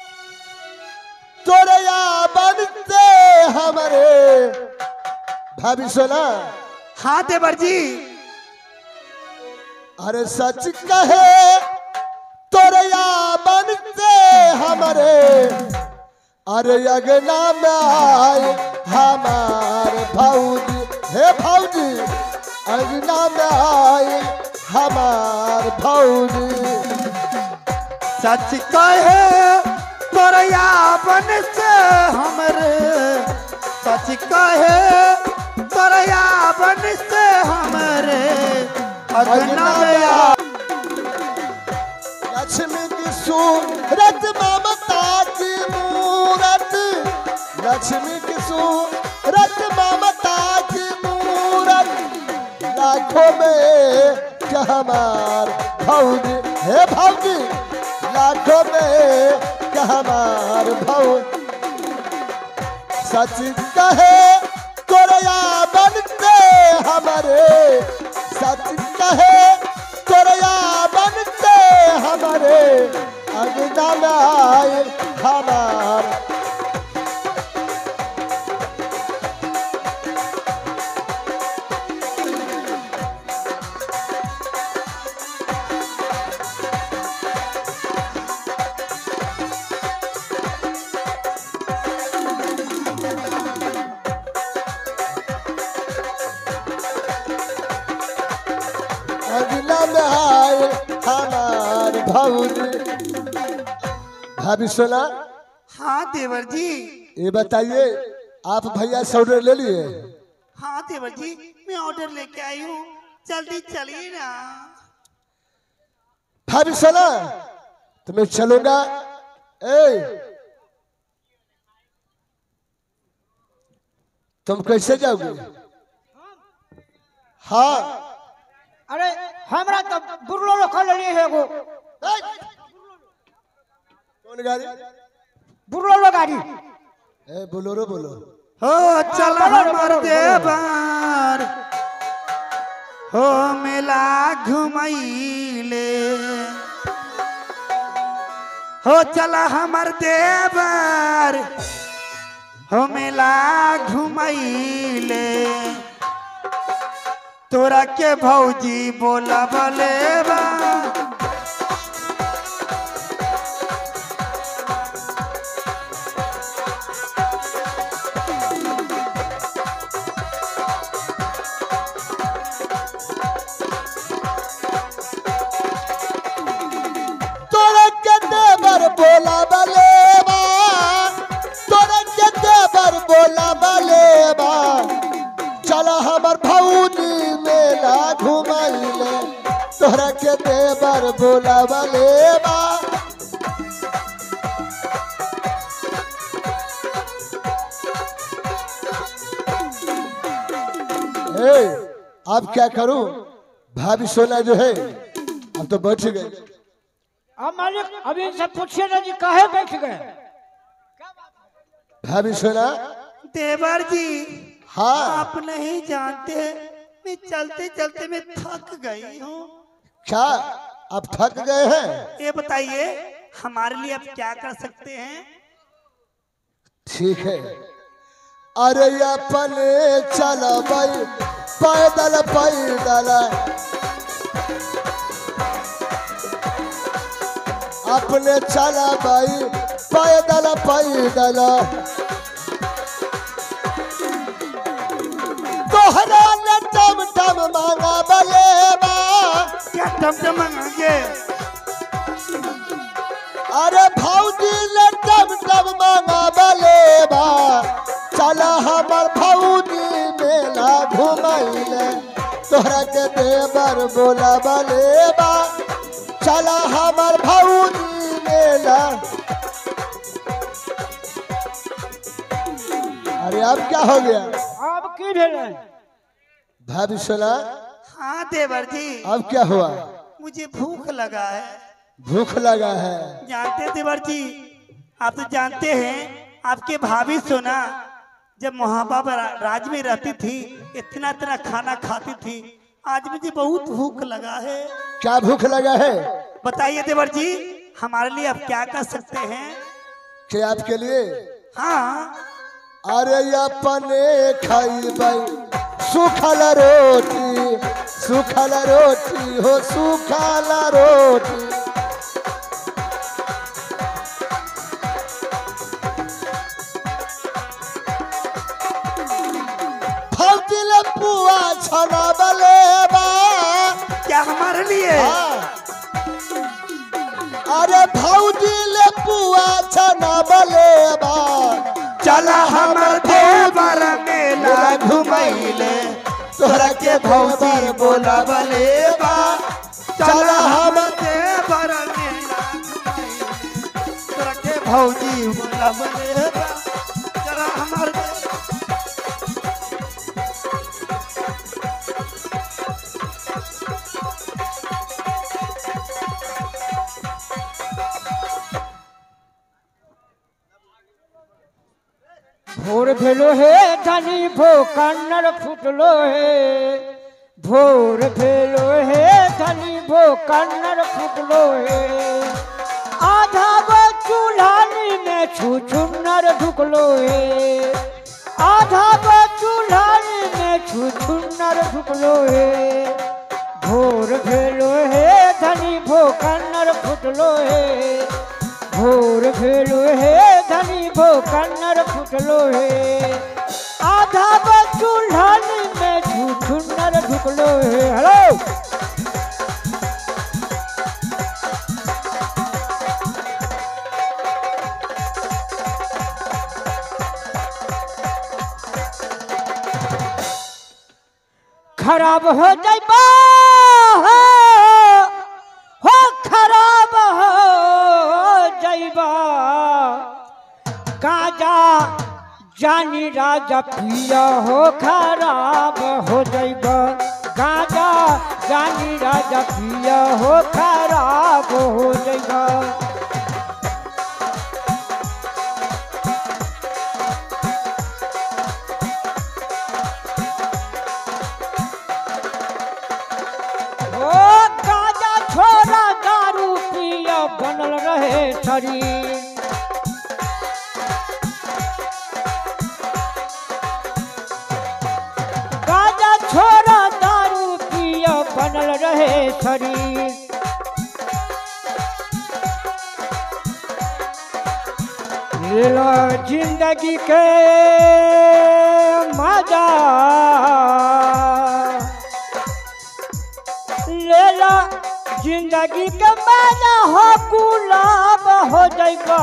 तोरे या बनते हमारे भाभी सोना। हाँ देवर जी। अरे सच कहे तोरे या बनते हमारे अरे अगना में आए हमारे भाऊजी हे भाऊजी अगना में आए हमारे भाऊजी। सच कहे तोरे या बन से हमरे सच कहे तोरे या बन से हमरे अगना में आ लक्ष्मी की सूरत ममता की मूरत लक्ष्मी की सूरत ममता की मूरत लाखों में क्या हमार भाऊजी हे भाऊजी लाखों में क्या हमार भाऊ। सच कहे तोरया बनते हमारे सच कहे तोरया बनते हमारे अगना में आए हमार। अगला में आए हमार भाऊजी। भाभी सोना। हाँ देवर जी। ये बताइए आप भैया से ऑर्डर ले लिए? हाँ देवर जी मैं ऑर्डर लेके आई हूँ जल्दी चलिए ना। भाभी सोना तो मैं चलूंगा। ए तुम कैसे जाओगे? हाँ अरे हमरा तो बुरलो रखल लिए है वो कौन गाड़ी? बुरलो गाड़ी। ए बोलोरो बोलो। हो चल हमर देवर हो मेला घुमैले हो चल हमर देवर हो मेला घुमैले तोरा के भौजी बोला बले बा तोरा के देवर बोला बलेबा, तोरा के देवर बोला बलेबा, चला हमर भौजी मेला घुमाइले, तोरा के देवर बोला बलेबा। ए, अब क्या करूं? भाभी सोना जो है अब तो बैठ गई। अब मालिक अभी इनसे पूछिए ना जी काहे बैठ गए। भाभी सोना, देवर जी हाँ आप नहीं जानते मैं चलते चलते मैं थक गई हूँ। क्या आप थक गए हैं? ये बताइए हमारे लिए आप क्या कर सकते हैं? ठीक है, अरे अपने चला भाई पैदल पैदल, अपने चला भाई पैदल पैदल, तोहरा ने टम टम मांगा बलेबा। क्या टमटम मांगे? अरे भौजी ने टम टम मांगा बलेबा, चला हमर भौजी मेला घुमाइले, तोहरा के देवर बोला बलेबा, चला हमर भौजी मेला। अरे अब क्या हो गया? अब की भेले? भाभी सोना, हाँ देवर जी अब क्या हुआ? मुझे भूख लगा है। भूख लगा है? जानते हैं देवर जी, आप तो जानते हैं आपके भाभी सोना जब मोहब्बा राज में रहती थी इतना इतना खाना खाती थी। आज मुझे बहुत भूख लगा है। क्या भूख लगा है? बताइए देवर जी हमारे लिए आप क्या कर सकते हैं? क्या आपके लिए? हाँ अरे अपने खाइबै सुखल रोटी, सुखल रोटी हो सुखल रोटी, फौजिल पुआ छना बलेबा। क्या हमारे लिए? हाँ। अरे भौजी ले पुआ छना बलेबा, चला हमर देवर मेला घुमाइले, तोहरा के भौजी बोला बलेबा, चला हमर देवर मेला घुमाइले, तोरा के भौजी बोला बलेबा, चला हमर भोर भेलो हे धनी भो कन्नड़ फुटलो हे, भोर भेलो हे धनी भो कन्नड़ फुटलो हे, आधा वो चूल्हानी में छू छुन्नर ढुकलो हे, आधा वो चूल्हानी में छू छुन्नर ढुकलो हे, भोर भेलो हे धनी भो कन्नड़ फुटलो हे, भोर भेलो हे धनी भो कन्नड़ फुटलो हे, आधा चूल्हानी में झूठुन्नर ढुकलो हे। हेलो खराब हो जाइबा हो, खराब हो जाइबा, गाजा जानी राजा पिया हो, खराब हो जाइबा, गाजा जानी राजा पिया हो, खराब हो जाइबा। बनल रहे शरीर, गाजा छोड़ा दारू बनल रहे शरीर। ले लो जिंदगी के मजा, ले लो जिंदगी के मजा, हो गुलाब हो जाएगा।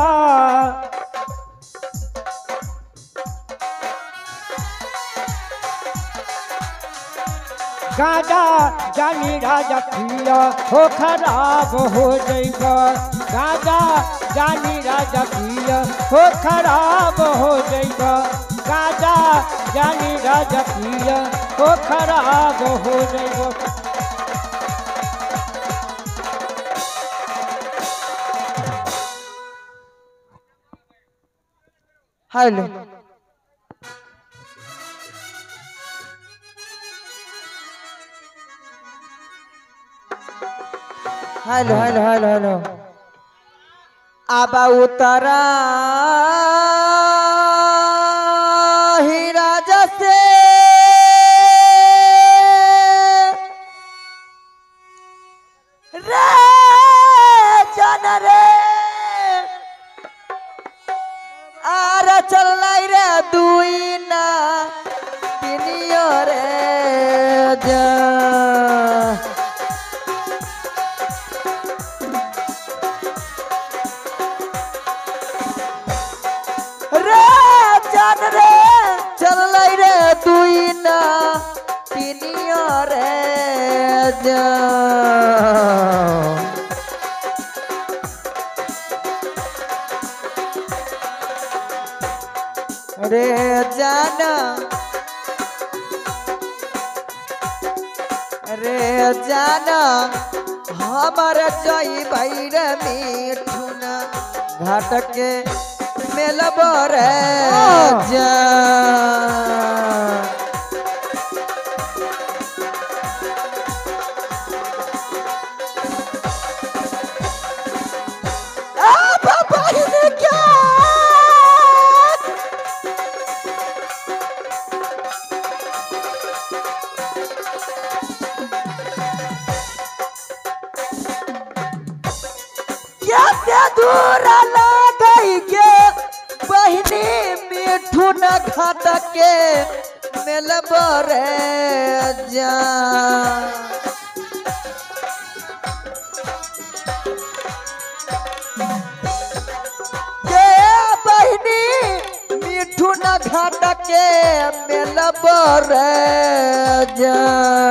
गाजा जानी राजा पिया हो खराब हो जाएगा। गाजा जानी राजा पिया हो खराब हो जाएगा। गाजा जानी राजा पिया हो खराब हो जाएगा। Hello hello hello hello hello आबा उतरा ही राजा से रे जन रे आरा चल रे दुई ना तिनियो रे जा रे चल रे दुई ना तिनियो रे जा रे जाना रे जाना हमार जई भाई रे मिठुना घाट के मेलब रे जा क्या क्या दूर गई के बहिनी मिठुन घाट के मेलब रे जा के बहिनी मिठुन घाट के मेलब रे जा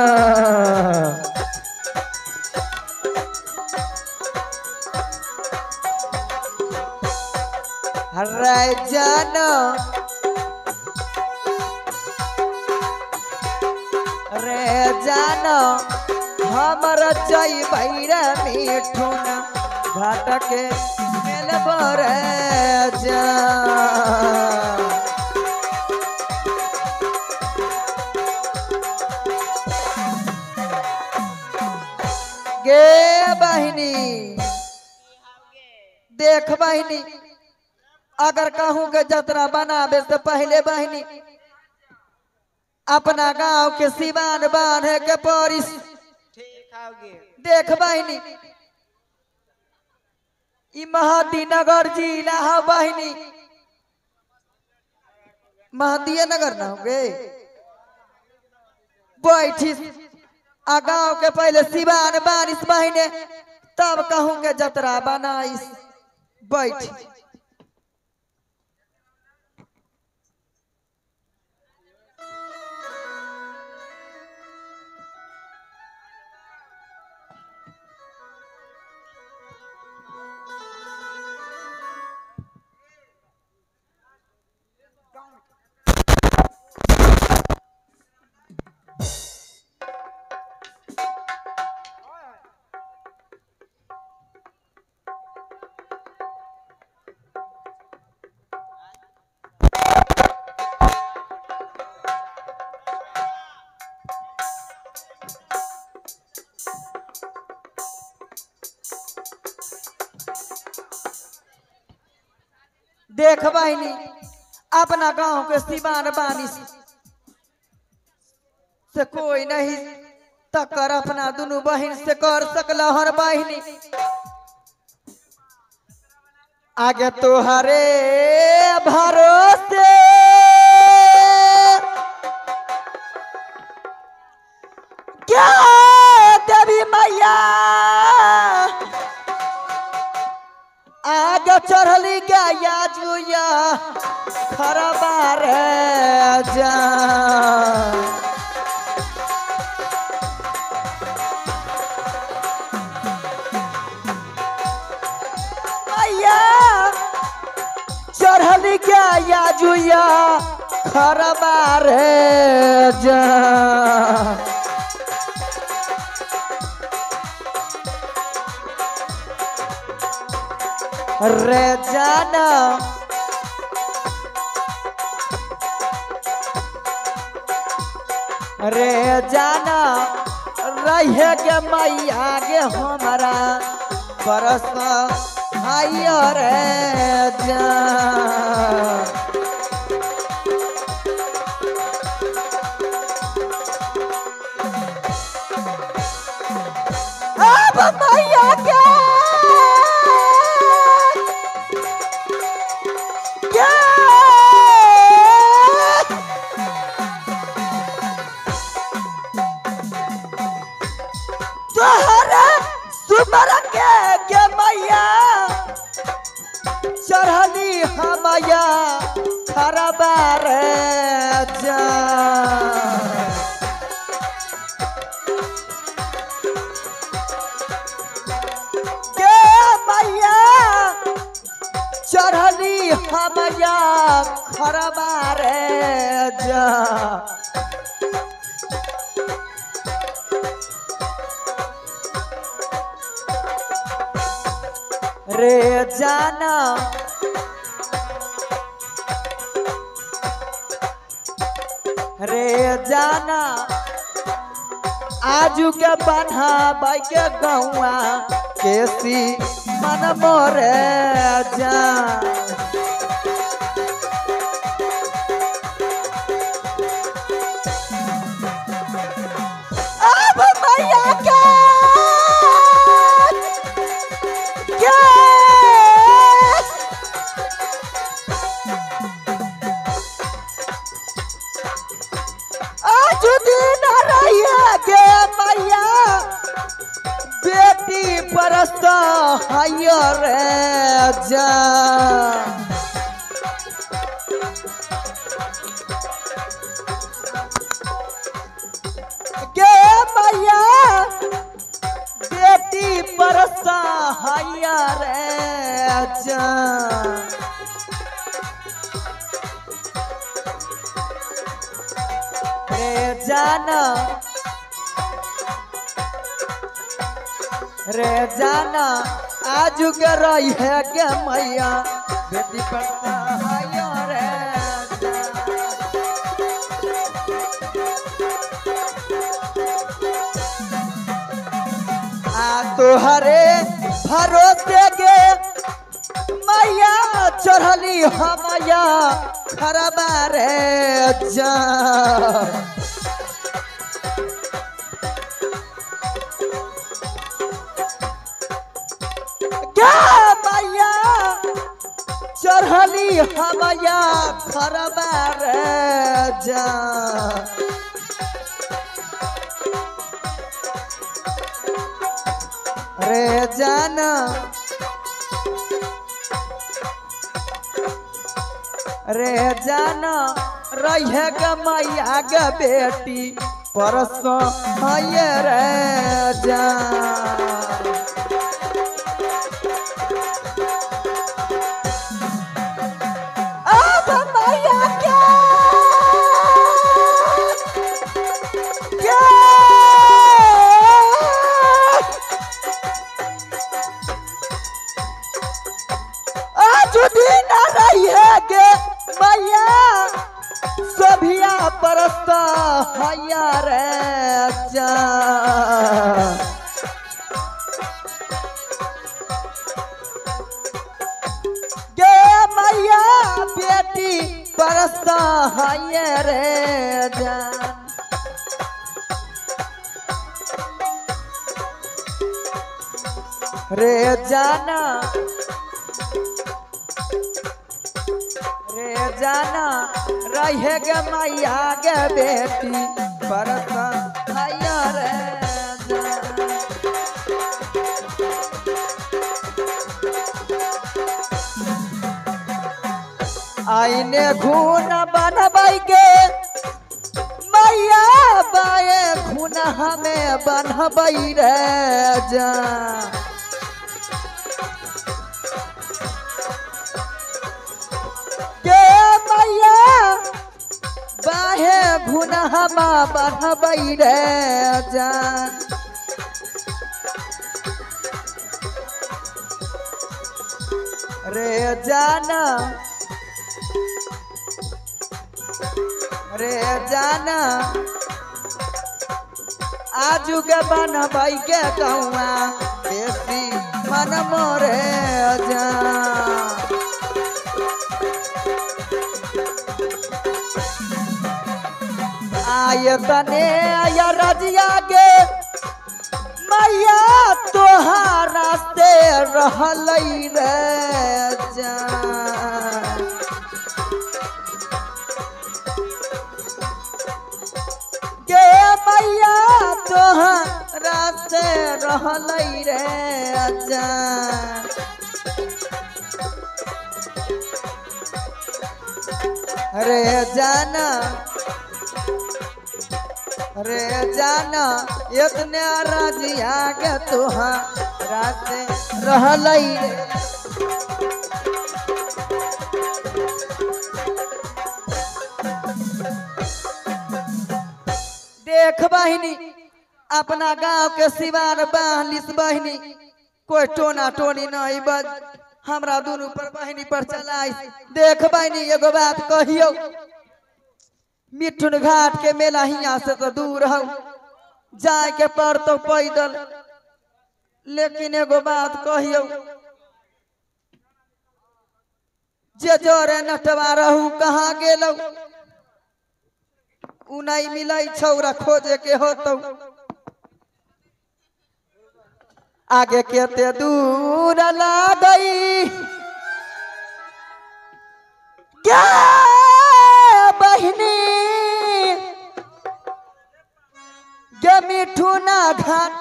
रे जानो रे जानो हमर जई भैरा मिठुन घाट के मेलब रे जा गे बहिनी देख बहिनी अगर कहूँ के जतरा बनावे से पहले बहनी अपना गांव के सिवान बांधे के परिस देख बहनी ई महदीनगर जिला है बहनी महदीय नगर ना होगे बैठी आ गांव के पहले सिवान बारिश बहने तब कहूँ के जतरा बनाइस बैठी देख बहनी अपना गांव के सिवान बानी से कोई नहीं तकर अपना दोनों बहन से कर सकला हर बहनी आगे तोहरे भरोसे क्या देवी मैया आगे चढ़ली गया जुया खरबार जा मैया चढ़ली गया जुया खरबार जा रे जाना रे जाना रहे के मैया गे हमारा बरस आइयो रे जान अब मैया के सुमर के के मैया चढ़ली हमया खरबार जा के मैया चढ़ली हमया खरबार जा रे जाना रे जाना आजू के बन्हा बाई के गौआ केसी मन मोरे जान अब मैया के बेटी परस्त हायो रे जा के मैया बेटी परस्त हायो रे जा रे जाना रे जाना आज के रही है के मैया बेटी पड़ता हायो रे आ तोहरे भरोसे गे मैया चढ़ली हमया खरबार जा मैया चढ़ली हमया खरबार जा रे जाना रे जाना रहे ग मैया ग बेटी परसों है रे जा परस्ता हैया रे जा रे जाना रे जाना रहे गे मैया गे बेटी परसन हैया रे जाना। आईने खून बनबई के मैया बाए खून हमें बनबई रे जा। के मैया बाहे खून हम बनबई रे जा। रे जाना रे जाना आजू के बनबई के कौआ बेसी मन मोरे जा। आय तने आया रजिया के मैया तोहारा से रहलई रे जा। मैया तोहरा से रहलई रे जा। रे जाना रे जाना इतने राजिया के तोहरा से रहलई रे। देख बहिनी अपना गांव के सिवान बाहलिस बहिनी कोई टोना टोनी नहीं बज हमरा दोनों पर बहिनी पर चलाई। देख बहिनी एगो बात कहियो मिठुन घाट के मेला हिया से तो दूर हो जाए के पड़तो पैदल। लेकिन एगो बात कहियो जे जोरे नटवा रहू कहाँ गेलो उ नहीं मिले छौरा खोजे के हो तो आगे केते दूर लागई क्या बहिनी गे मिठुना घाट।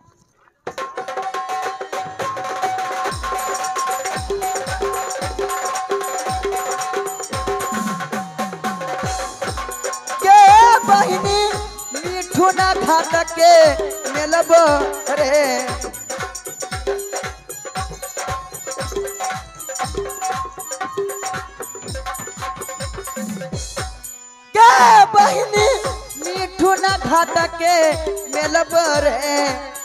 बहिनी मिठुना घाट के मिलब रे के बहिनी मिठुना घाट के मिलब रे।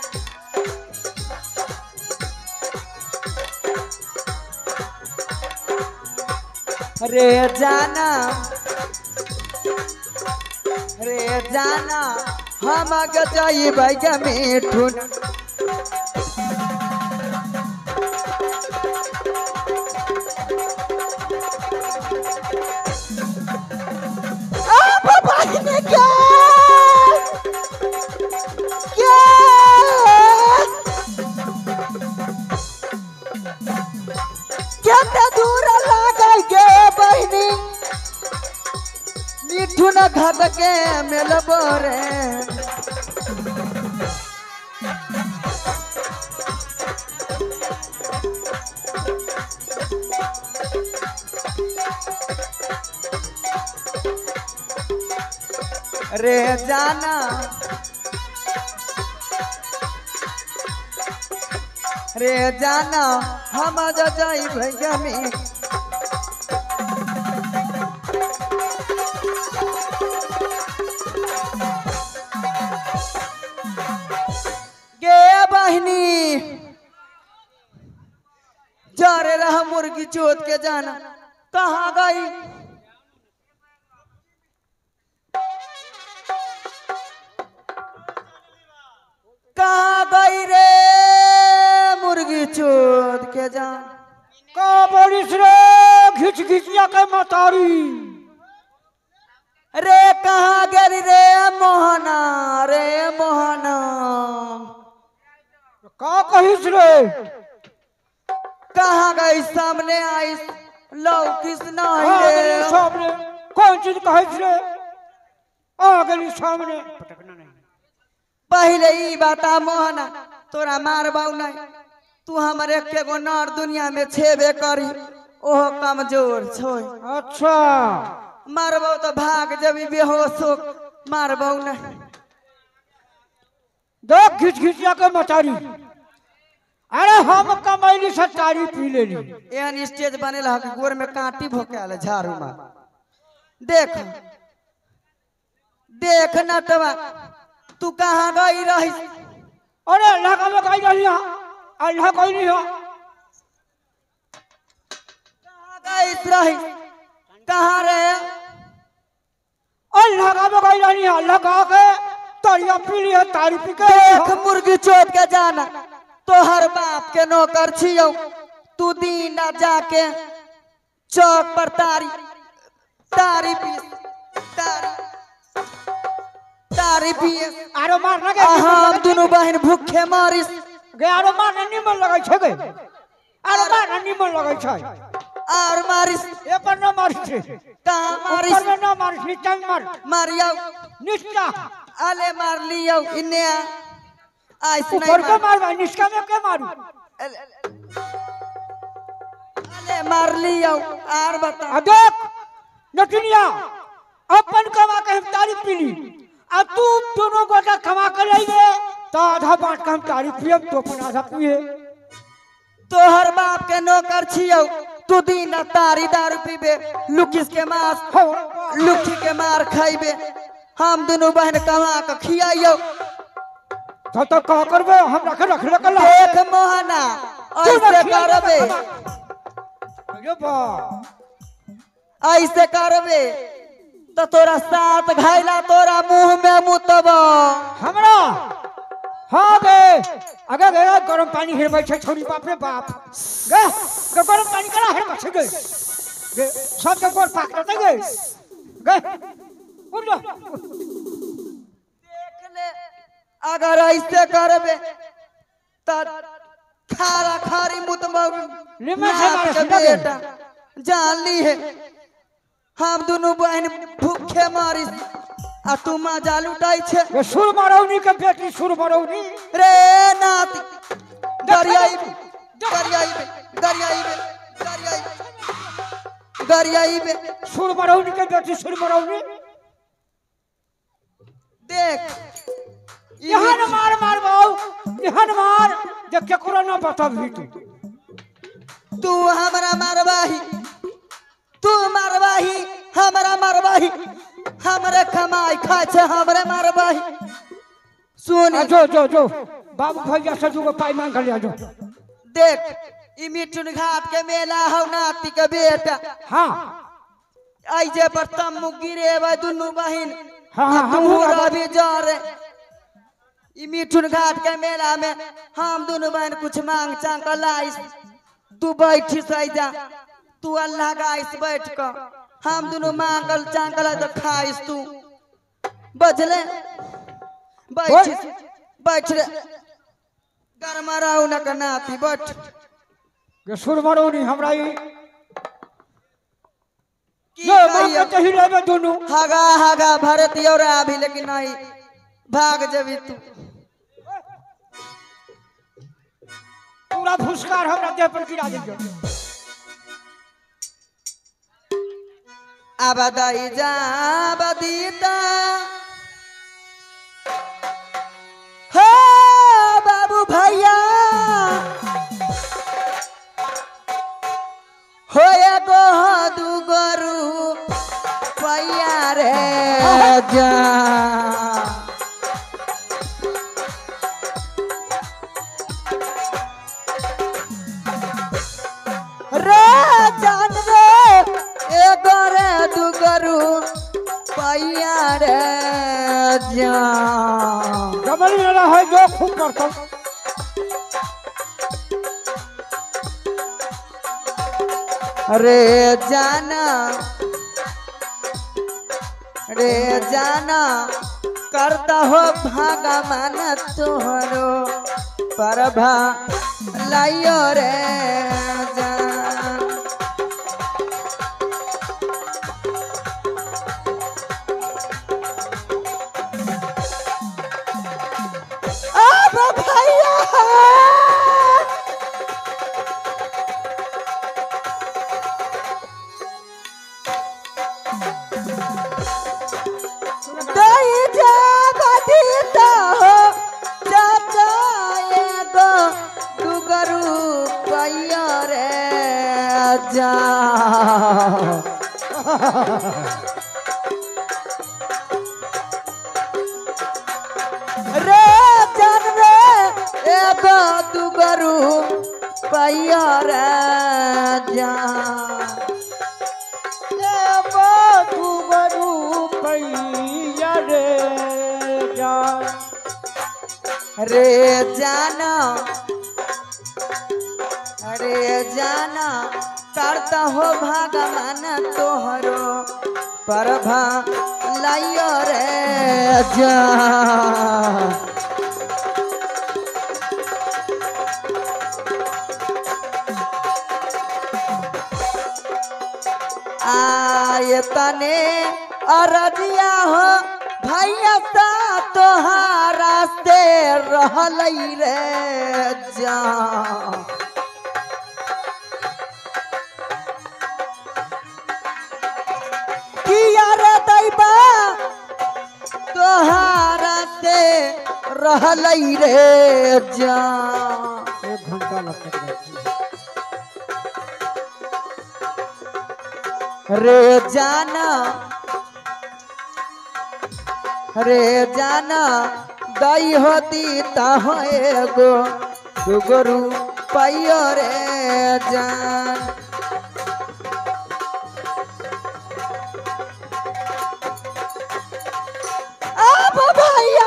रे जाना रे जाना हम गई भैया मिठुन क्या क्या क्या दूर लागे गे बहिनी मिठुन घाट के मिलब रे। रे जाना रे जाना हम जाई भैया में गे बहिनी जा रे रहा मुर्गी चोत के जाना कहाँ गई। कहाँ गई रे मुर्गी चोद के जान का बोलिस रे घिच घिचिया के मतारी। रे कहाँ गई रे मोहना रे मोहना का कहिस रे? कहाँ गई सामने आई लौकिस आ नहीं गई रे सामने। कौन चीज कहिस रे? आ गई सामने। पटकना नहीं। पहले ही बता मोहना तोरा मार बाऊ नहीं तू हमारे के गो नर दुनिया में छेबे करी ओह कमजोर छोड़ अच्छा मारबो तो भाग जबी बेहोश हो मारबो नहीं देख घिच घिचिया के मतारी। अरे हम कमैली से तारी पी लेली। एहन स्टेज बने लहा कि गोर में कांटी भोकाल झाड़ू मार देख देख नटवा तू कहाँ गई रही अरे अल्लाह का मैं कही रही हूँ। अल्लाह कोई नहीं हो। कहाँ गई रही कहाँ रे अल्लाह का मैं कही रही हूँ। अल्लाह का के तारिया पी लिया तारी पी के देख मुर्गी चोट के जाना तो हर बाप के नौकर छियो तू दिन ना जाके चौक पर तारी तारी पी तारी तारी पिए आरो मार ना के हम दोनों बहन भूखे मारिस गे आरो मार ना निमन लगै छै गे। आरो मार ना निमन लगै छै। और मारिस ए पर ना मारिस रे। कहाँ मारिस ऊपर में ना मारिस नीचे में मार। मारियो नीचा अले मार लियो इन्ने ऐसे नहीं ऊपर के मार मार भाई नीचा में के मारू। अले मार लियो और बता आ देख नटनिया अपन कमा के हम तारी पी ली। अब तू दोनों गोटा कमा कर लाइए तो आधा बांट के हम तारी पिए तो अपन आधा पिए। तोहर बाप के नौकर छियो तू दिन तारी दारू पीबे लुकिस के मांस हो लुखी के मार खाइबे हम दोनों बहन कमा के खियाइयो तो तो का करबे हम रख रख रख ला। देख मोहना ऐसे करबे ये बा ऐसे करबे तो तोरा साथ घायला तोरा मुंह में मुतबा हमरा हाँ गे अगर गया गरम पानी हेर बैठे छोरी बाप रे बाप गे गे गरम पानी करा हेर बैठे गे गे सब के गोर पाक रहते गे गे उठ जा। देख ले अगर ऐसे करबे तो खारा खारी मुतबा निमन से मारे के सुना गे। बेटा जान ली है हम दोनों बहन भूखे मारिस आ तू मजा लुटाई छे ये सुर मरौनी के बेटी सुर मरौनी रे नाती गरियाई गरियाई गरियाई गरियाई गरियाई बे सुर मरौनी के बेटी सुर मरौनी। देख यहाँ न मार मार बाऊ यहाँ न मार जब केकरो न बता भी तू तू हमरा मारवाही तू मारवाही हमरा मारवाही हमरे कमाई खाए छे हमरे मारवाही सुन आ जो जो जो बाबू भैया से जो पाई मांग कर लिया जो। देख ई मिठुन घाट के मेला हौ नाती के बेटा हाँ आई जे पर तम्मू गिरे बा दुनु बहिन हाँ, हाँ, हम तू हुआ रवि जरे ई मिठुन घाट के मेला में हम दोनों बहन कुछ मांग चांग कर लाइस तू बैठी सही जा तू अल्लाह गाइस बैठ कर हम दोनों मांगल चांगल तो खाइस तू बजले बैठ बैठ रे गरमा रहू न के नाती बैठ ये सुर मरौनी हमरा ई की ये मां कहियो? के ही लेबे दोनों हगा हगा भरत और अभी लेकिन नहीं भाग जबी तू पूरा फुसकार हमरा देह पर गिरा दे। आबादाई जा बदीता हो बाबू भैया हो एगो दू गरु पैया रे जा रे जान रे एगो रे दू गरु पैया रे जा डबल लेना है जो खूब करता रे जाना रे जाना करता हो भगवान तोहरो परभा लाइयो रे जान। अब भैया दई जा बदीता हो चाचा एगो दुगरू पैया रे जा। रे जान रे एगो दुगरू पैया रे जा। रे जाना रे जाना करता हो भगवान तोहरो परभा लाइयो रे जा। आय तने अरजिया हो भैया सा तोहारा से रहलई रे जा। किया रे दैबा तोहारा से रहलई रे जा। एक घंटा लगता रे जाना रे जाना दई होती तहो एगो दुगरू पैयो रे जान। अब भैया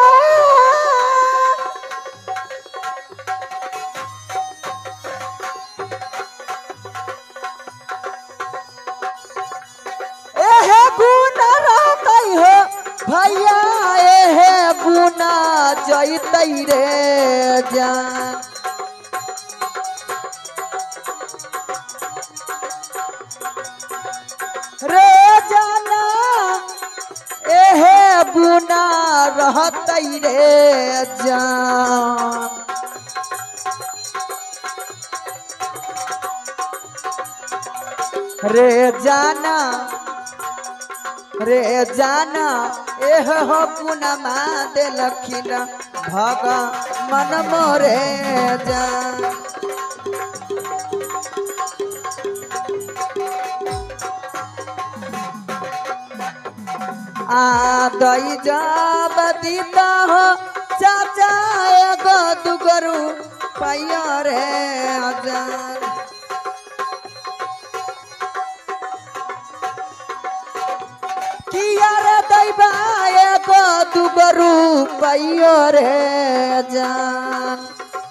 एहे गुना रहतई हो भैया एहे गुना जैतई रे जान। रे जाना एहे गुना रहतई रे जान। रे जाना रे जाना एह हो पुनमा देलखिन भगवान मोरे जान। आ दई जब दीता हो चाचा एगो दुगरू पैया रे जान। किया रे दैबा एगो दुगरू पैयो रे जान।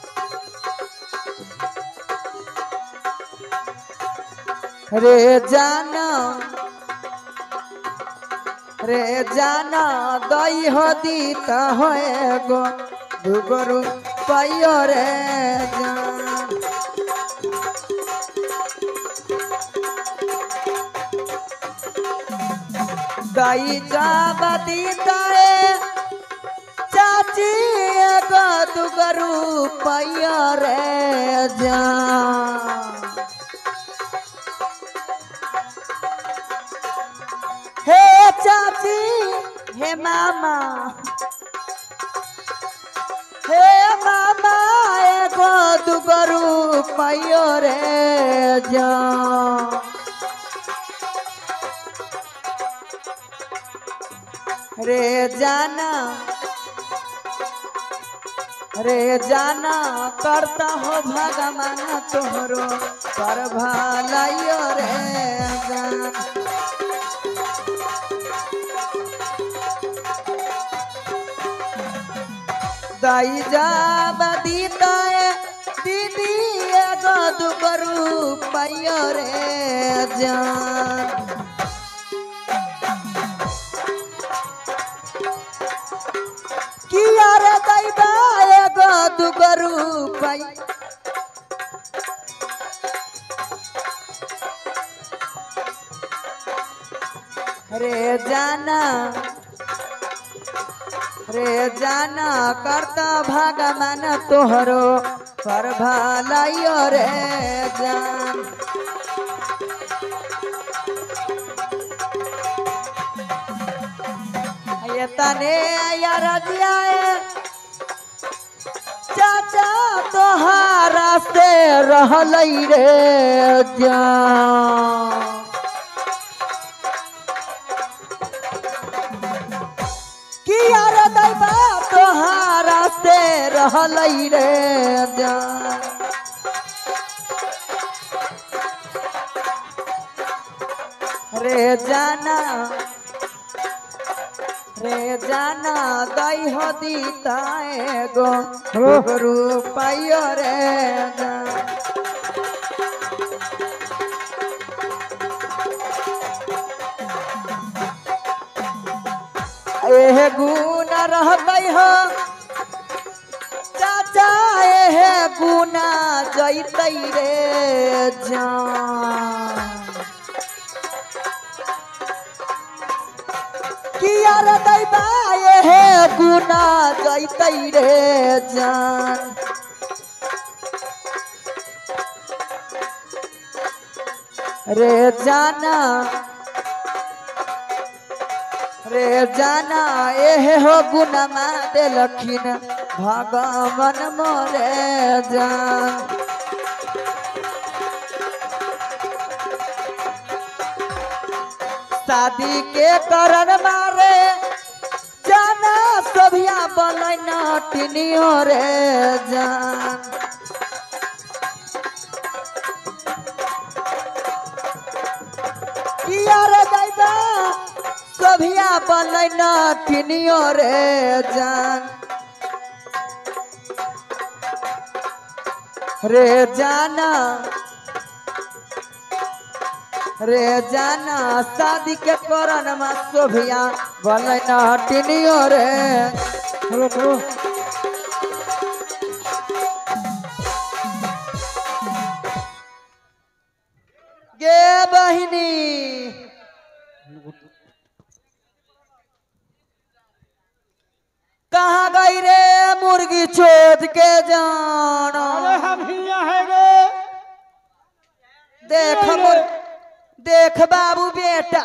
रे जाना रे जाना दई हो दीता हो एगो दुगरू पैयो रे जान। दई जाब दीता चाची एगो दुगरू पैयो रे जान। हे चाची हे मामा हे मामा एगो दुगरू पैयो रे जान। रे जाना रे जाना करता हो भगवान तोहरो परभा लाइयो रे जान। दई जाब दीता दीदी एगो दुगरू पैयो रे जान। किया रे दैबा एगो दुगरू पाई रे जाना रे जाना करता भगवान तोहरो पर भलाइयो रे जान ये तने यार जियाए चाचा तोहारा से रहलई रे जान यार दैबा तोहारा से रहलई रे जान रे जाना रे जाना दई हो दीता एगो रूपयो रे जान एह गुना रहतई हो चाचा एह गुना जैतई रे जान किया रे दैबा एह गुना जैतई रे जान रे जाना रे जाना एह हो गुनमा देलखिन भगवान मोरे जान शादी के करन मारे जाना सभिया बोलै नटिनियो रे जान किया रे दैबा सभिया बोलै नटिनियो रे जान रे जाना रे जाना शादी के करन में सोभिया बोलै नटिनियो रे चलो चलो गे बहिनी कहाँ गई रे मुर्गी चोद के जाना अरे हम ही यहाँ गे देख मुर देख बाबू बेटा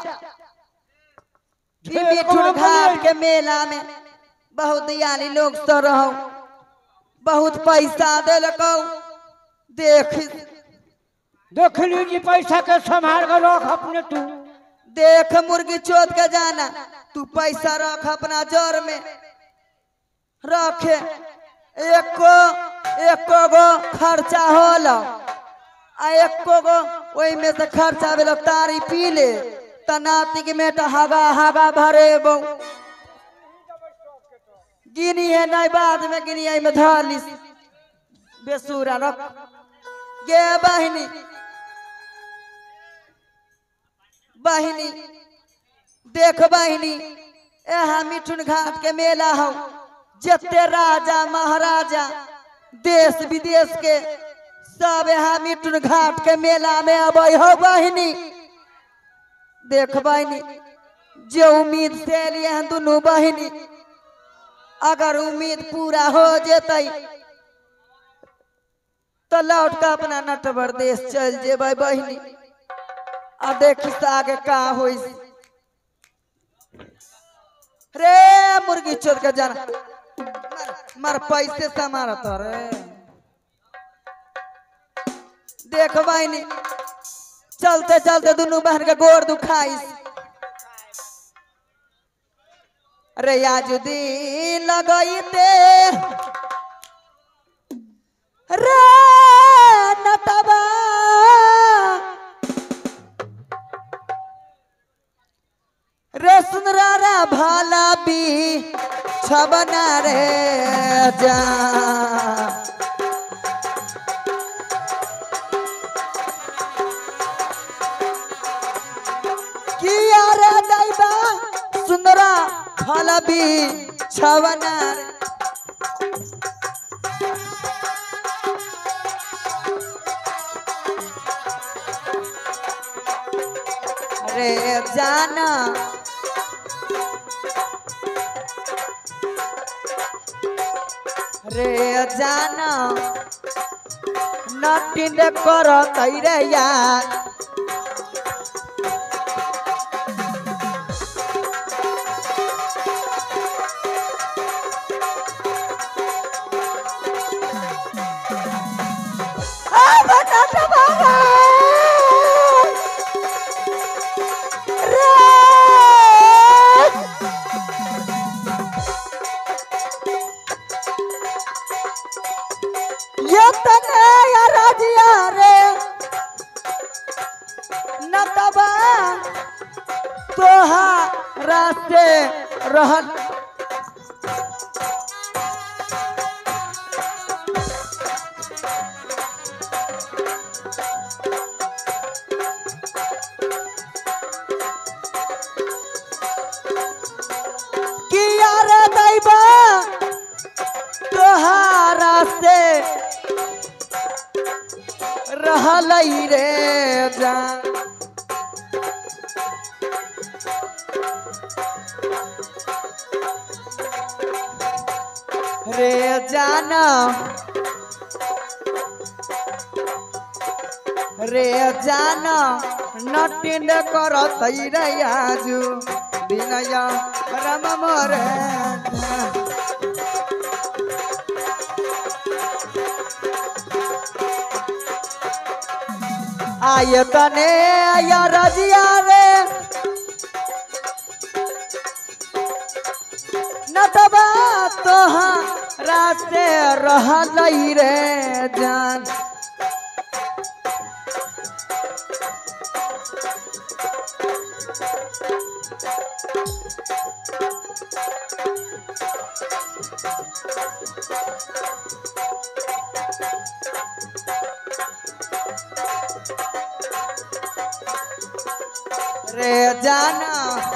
ई मिठुन घाट के मेला में बहुत दयाली लोग तो रहो बहुत पैसा देलको देख देख लीजिए पैसा के संभाल कर रख अपने तू देख मुर्गी चोद के जाना तू पैसा रख अपना जोर में रख एको एको गो खर्चा होला आ एको गो ओई में से खर्चा भेल तारी पी ले तनाती के मेटा हगा हगा भरे बो गिनी है नहीं बाद में गिनी आई में धालिस बेसुरा रख गे बहिनी बहिनी देख बहिनी यहाँ मिठुन घाट के मेला हो जते राजा महाराजा देश विदेश के सब यहाँ मिठुन घाट के मेला में अब हो बहिनी देख बहिनी जो उम्मीद से लिए दोनों बहिनी अगर उम्मीद पूरा हो जेतई तो लौट के अपना नटवर देश चल जेबै बहिनी आ देखी से आगे का होई रे मुर्गी चोर के जाना मर, मर पैसे से मारत रे देख बहिनी चलते चलते दोनों बहन के गोर दुखाई रे आज दिन लगईते रे नटवा रे सुंदरा भाला भी छबना रे जा किया रे दैबा सुंदरा भाला भी छबना रे रे जाना रे जाना नटिन कर तैरे यार रास्ते रहन किया रे दैबा तोहारा से रहलई रे जान रे जाना रे जाना नटिन कर तैरयाजु दिनया रम मोरे आयतने या रजिया रे नटबा तोहा रास्ते रहलई रे जान रे जाना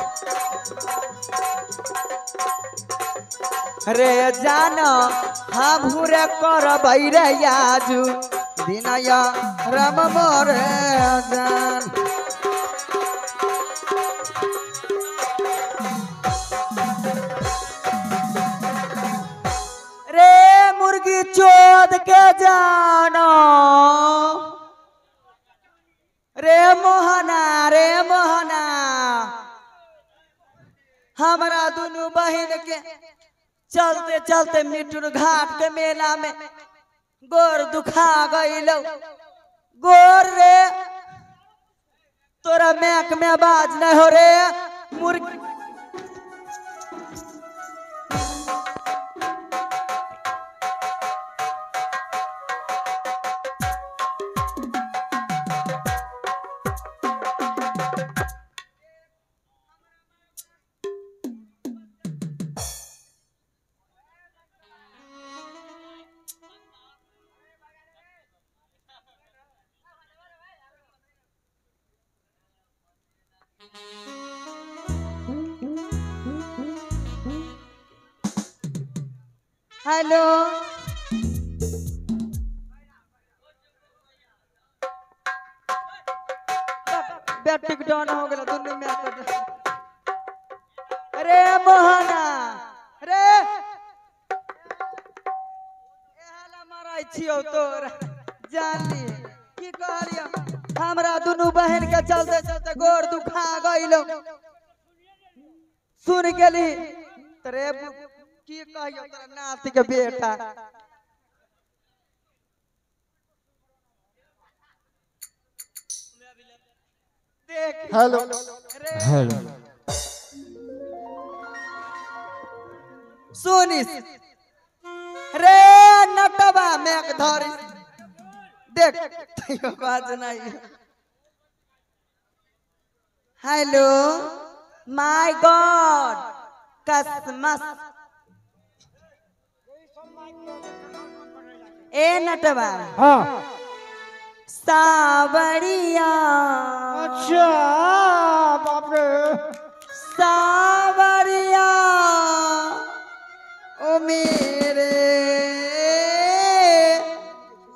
रे जाना हम हुरे कर बैरे याजू दिनया रम मोरे जान रे मुर्गी चोद के जानो रे मोहना रे मोहना हमारा दोनों बहन के चलते चलते मिठुर घाट के मेला में गोर दुखा गईलो गोर रे तोरा मैक में आवाज न हो रे मुर्गी हेलो बैटिक डाउन हो गया दोनों में अरे मोहना रे एहाला मारै छियौ तोर जानी की कहलियो हमरा दोनों बहन के चलते चलते गोर दुखा गइलो सुन गेली तरे की कहियो तोरा नाती के बेटा देख हेलो हेलो सुनिस रे नटबा में धरी देख तैयो बाज नहीं हेलो माय गॉड कसमस ए नटबा हाँ सावरिया अच्छा बाप रे सावरिया ओ मेरे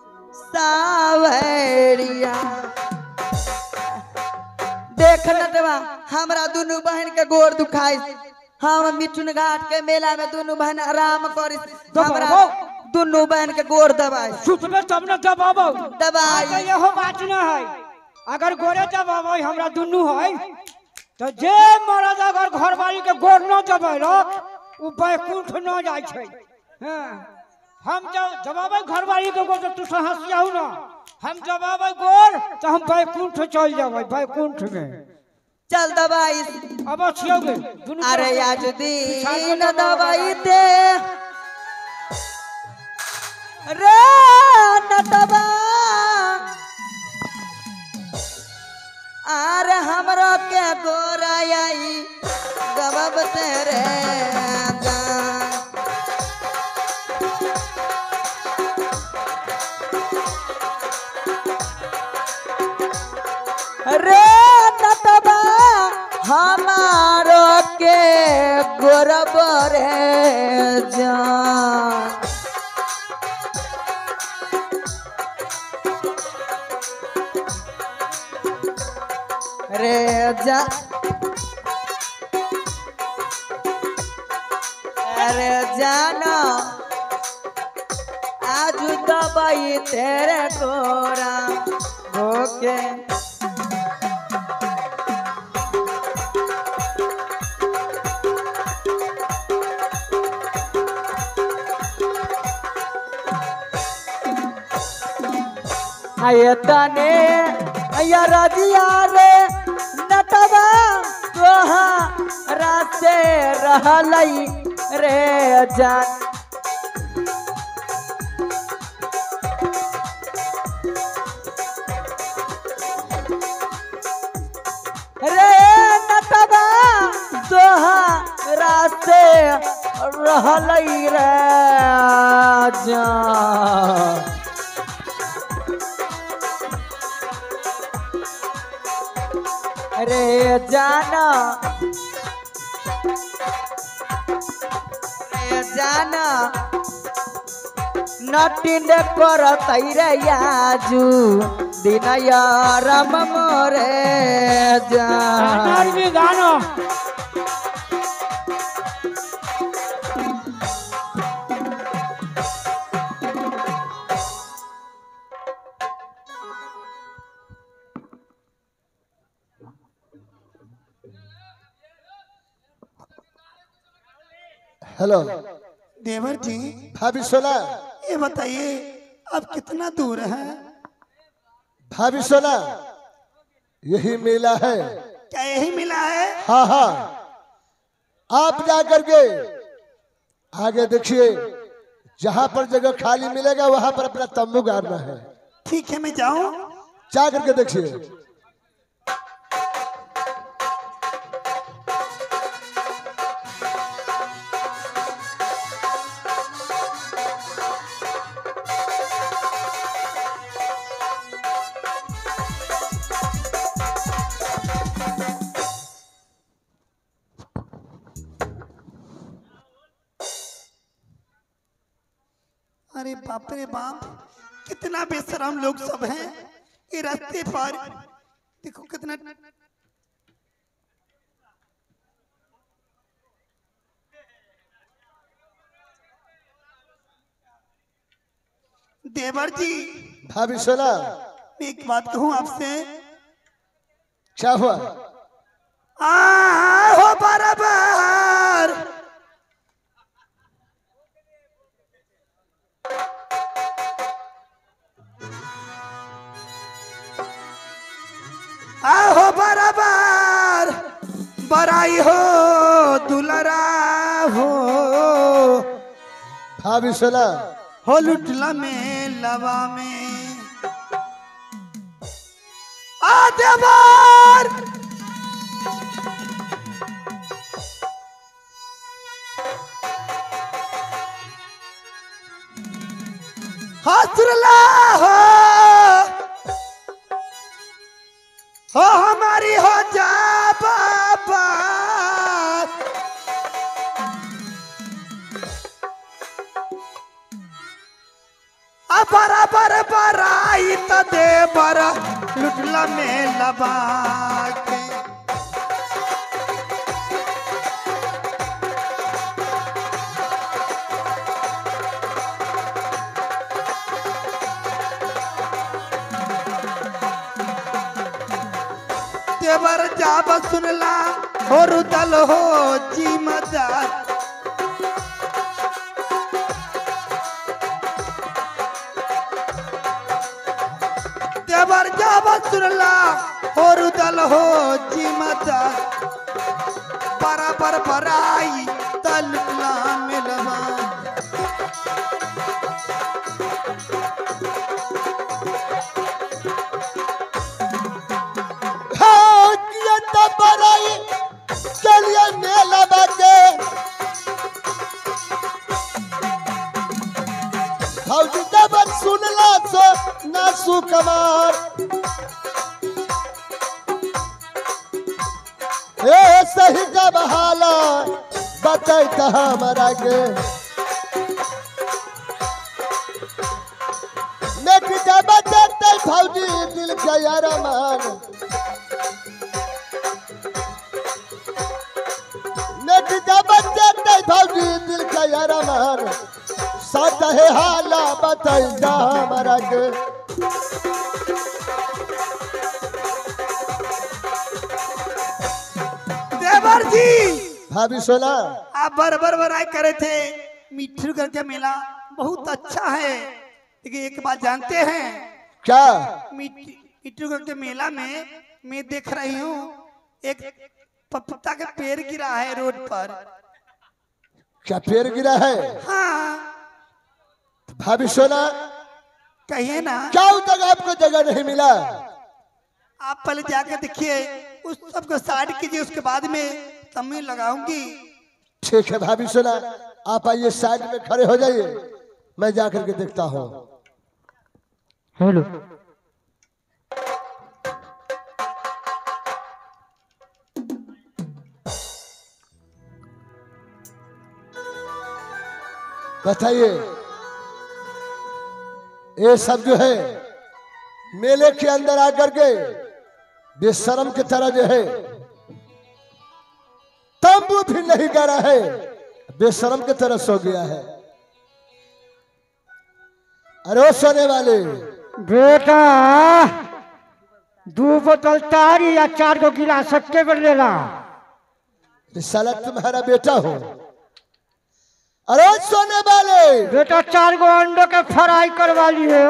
सावरिया देख नटवा हमरा दोनों बहन के गोर दुखाई हम मिठुन घाट के मेला में दोनों बहन आराम करी हमरा दोनों बहन के गोर दबाई सुतबे तब न दबाबो दबाई तो यहो बात न है अगर गोरे दबाबो हमरा दुनू है तो जे मरद अगर घरवाली के गोर न दबेलक उ बैकुंठ न जाय छै हां हम जब दबाबै घरवाली के गोर तो तू हंसियाहु न हम दबाबै गोर तो हम बैकुंठ चल जाबै बैकुंठ में चल दबाई अब छियोगे अरे आज दिन दबाई दे रे नटबा अरे हमरा के गोराई गबब तेरे रे नटबा हमारो के गोरब रे जान रे जा अरे जाना आज दबाई तेरे गोरा होके आये तने या रजिया रे नटबा तोहा राते रहलई रे जान रे नटबा तोहा राते रहलई रे जान रे जाना रे जाना नटिन कर तैरे याजू दिन यारम मोरे जान भी गानो हेलो देवर जी भाभी सोना ये बताइए अब कितना दूर है भाभी सोना यही मेला है क्या यही मिला है हाँ हाँ आप जा करके आगे देखिए जहाँ पर जगह खाली मिलेगा वहां पर अपना तंबू गाड़ना है ठीक है मैं जाऊं जा करके देखिए अरे बाप रे बाप कितना बेशरम लोग सब हैं ये रास्ते पर देखो कितना देवर जी भाभी सोना मैं एक बात कहूं आपसे क्या हुआ आ हो बराबर आहो बराबर बराई हो दुलरा हो भाभी सोना हो लुटला में लवा में आदेवर हसुरला हो हो हमारी हो जा बाबा आ बराबर बराई त दे बर लुटला में लबा के देवर जाब सुनला हो रुदल हो जिम्मेदार देवर जाब सुनला हो रुदल हो जिम्मेदार बराबर बराई तलला मिलवा हाँ किया तब बराई चलिए मेला बाजे भौजी जब सुनला सो नासु कमार ए सही जब हाला बतैता हमारा के नेट जब बतैता भौजी दिल के अरमान नेट जब बतैता भौजी दिल के अरमान साथ है हाला बतैता हमारा के देवर जी भाभी सोना आप बरबर बराई करे थे मिठूगढ़ का मेला बहुत अच्छा है लेकिन एक बात जानते हैं क्या मिठूगढ़ के मेला में मैं देख रही हूँ एक पपीता का पेड़ गिरा है रोड पर क्या पेड़ गिरा है हाँ भाभी सोना कहिए ना क्या तक आपको जगह नहीं मिला आप पहले जाके देखिए उस सबको साइड कीजिए उसके बाद में तब मैं लगाऊंगी ठीक है भाभी सोना आप आइए साइड में खड़े हो जाइए मैं जाकर के देखता हूँ हेलो बताइए ये सब जो है मेले के अंदर आकर के बेशरम की तरह जो है तंबू भी नहीं गड़ा है बेशरम की तरह सो गया है अरे सोने वाले बेटा दो बोतल तारी या चार को गिलास सबके पर लेला साला तुम्हारा बेटा हो अरे सोने वाले बेटा चार गो अंडों के फ्राई करवा लिए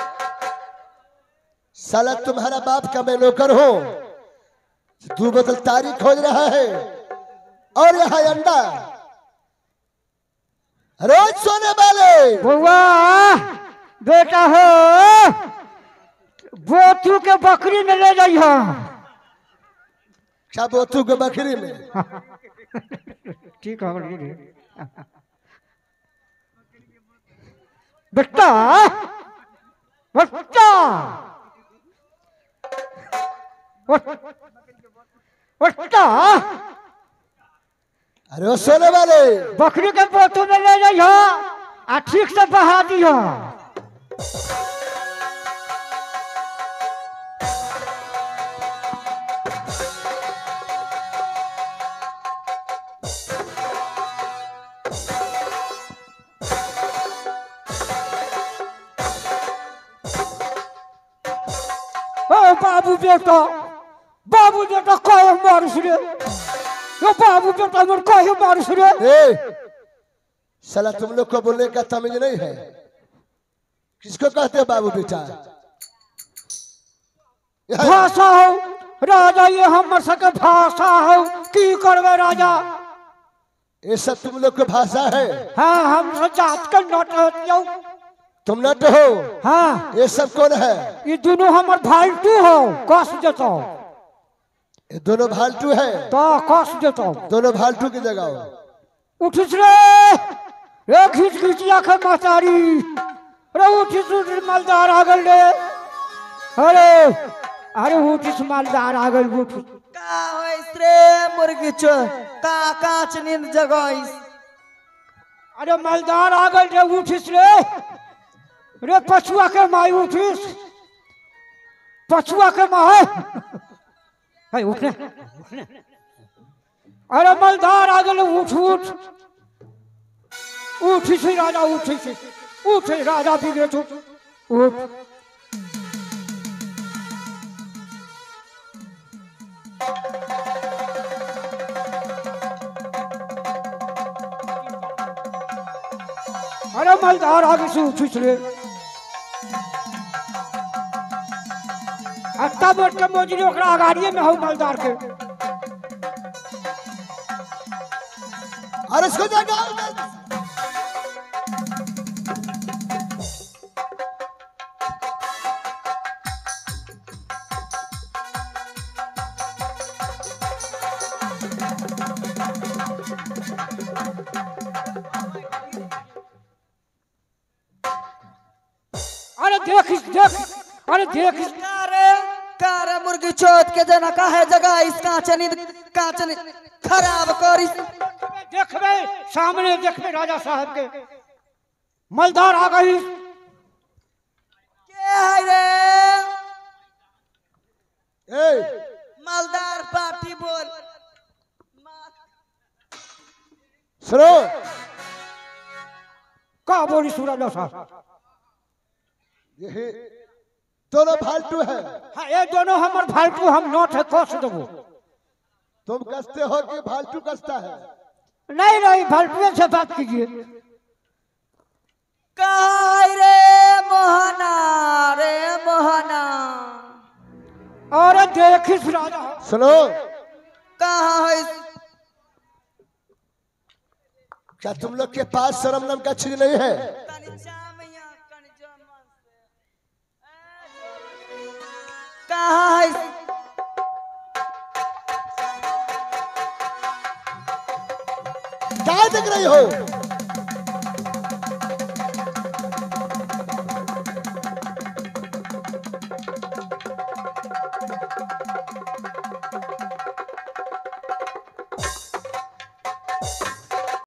साला तुम्हारा बाप का मैं नौकर हूं दो बोतल तारी खोज रहा है और यहाँ अंडा रोज सोने वाले बुआ बेटा हो बोतू के बकरी में ले जाइए क्या बोतू के बकरी में ठीक है बेटा बेटा बेटा अरे सोने वाले बकरी के बोतू में ले जाइए आ ठीक से बहा दियो बाबू बेटा बाबू बेटा कहे मारिस रे यो बाबू बेटा मोर कहे मारिस रे ए साला तुम लोग को बोलने का तमीज नहीं है किसको कहते हो बाबू बेटा भाषा हो राजा ये हमर सके भाषा हो की करबे राजा ये सब तुम लोग को भाषा है हाँ हम सब जात के नट होतियो तुम नट हो हाँ ये सब कौन है ये दोनों हमर भालतू हो कस देतो ये दोनों भालटू है तो कस देतो दोनों भालटू की जगह हो उठिस रे रे खींच खींचिया के मातारी रे उठिस उठिस मालदार आ गल रे अरे अरे उठिस मालदार आ गल उठिस का होइस रे मुर्गी चो का काच नींद जगइस अरे मालदार आ गल रे उठिस रे रे पछुआ के माई उठिस पछुआ के माई है उठने उठने अरे मालदार आ गल उठ उठ उठिस राजा उठिस उठ राजा बिगड़े उठ उठ मलदार आगे से उठिस रे हत्ता बोट के मोजरी ओकरा अगाड़िए में हो मलदार के अरे इसको जगा अरे देख इस देख अरे देख इस कारे कारे मुर्गी चोत के जना का है जगह इस कांचनी कांचनी खराब कर इस देखबे सामने देखबे राजा साहब के मलदार आ गई के है रे ए मालदार पार्टी बोल सुनो का बोली सूरज साहब यही दोनों फालतू है। हाँ ये दोनों हमर फालतू हम नोट है कोस देबो तुम कसते हो कि फालतू कसता है? नहीं नहीं फालतू से बात कीजिए कहाँ है रे मोहना रे मोहना और देखिस राजा सुनो कहाँ है क्या तुम लोग के पास शर्म नाम का चीज नहीं है? कहाँ है क्या देख रही हो?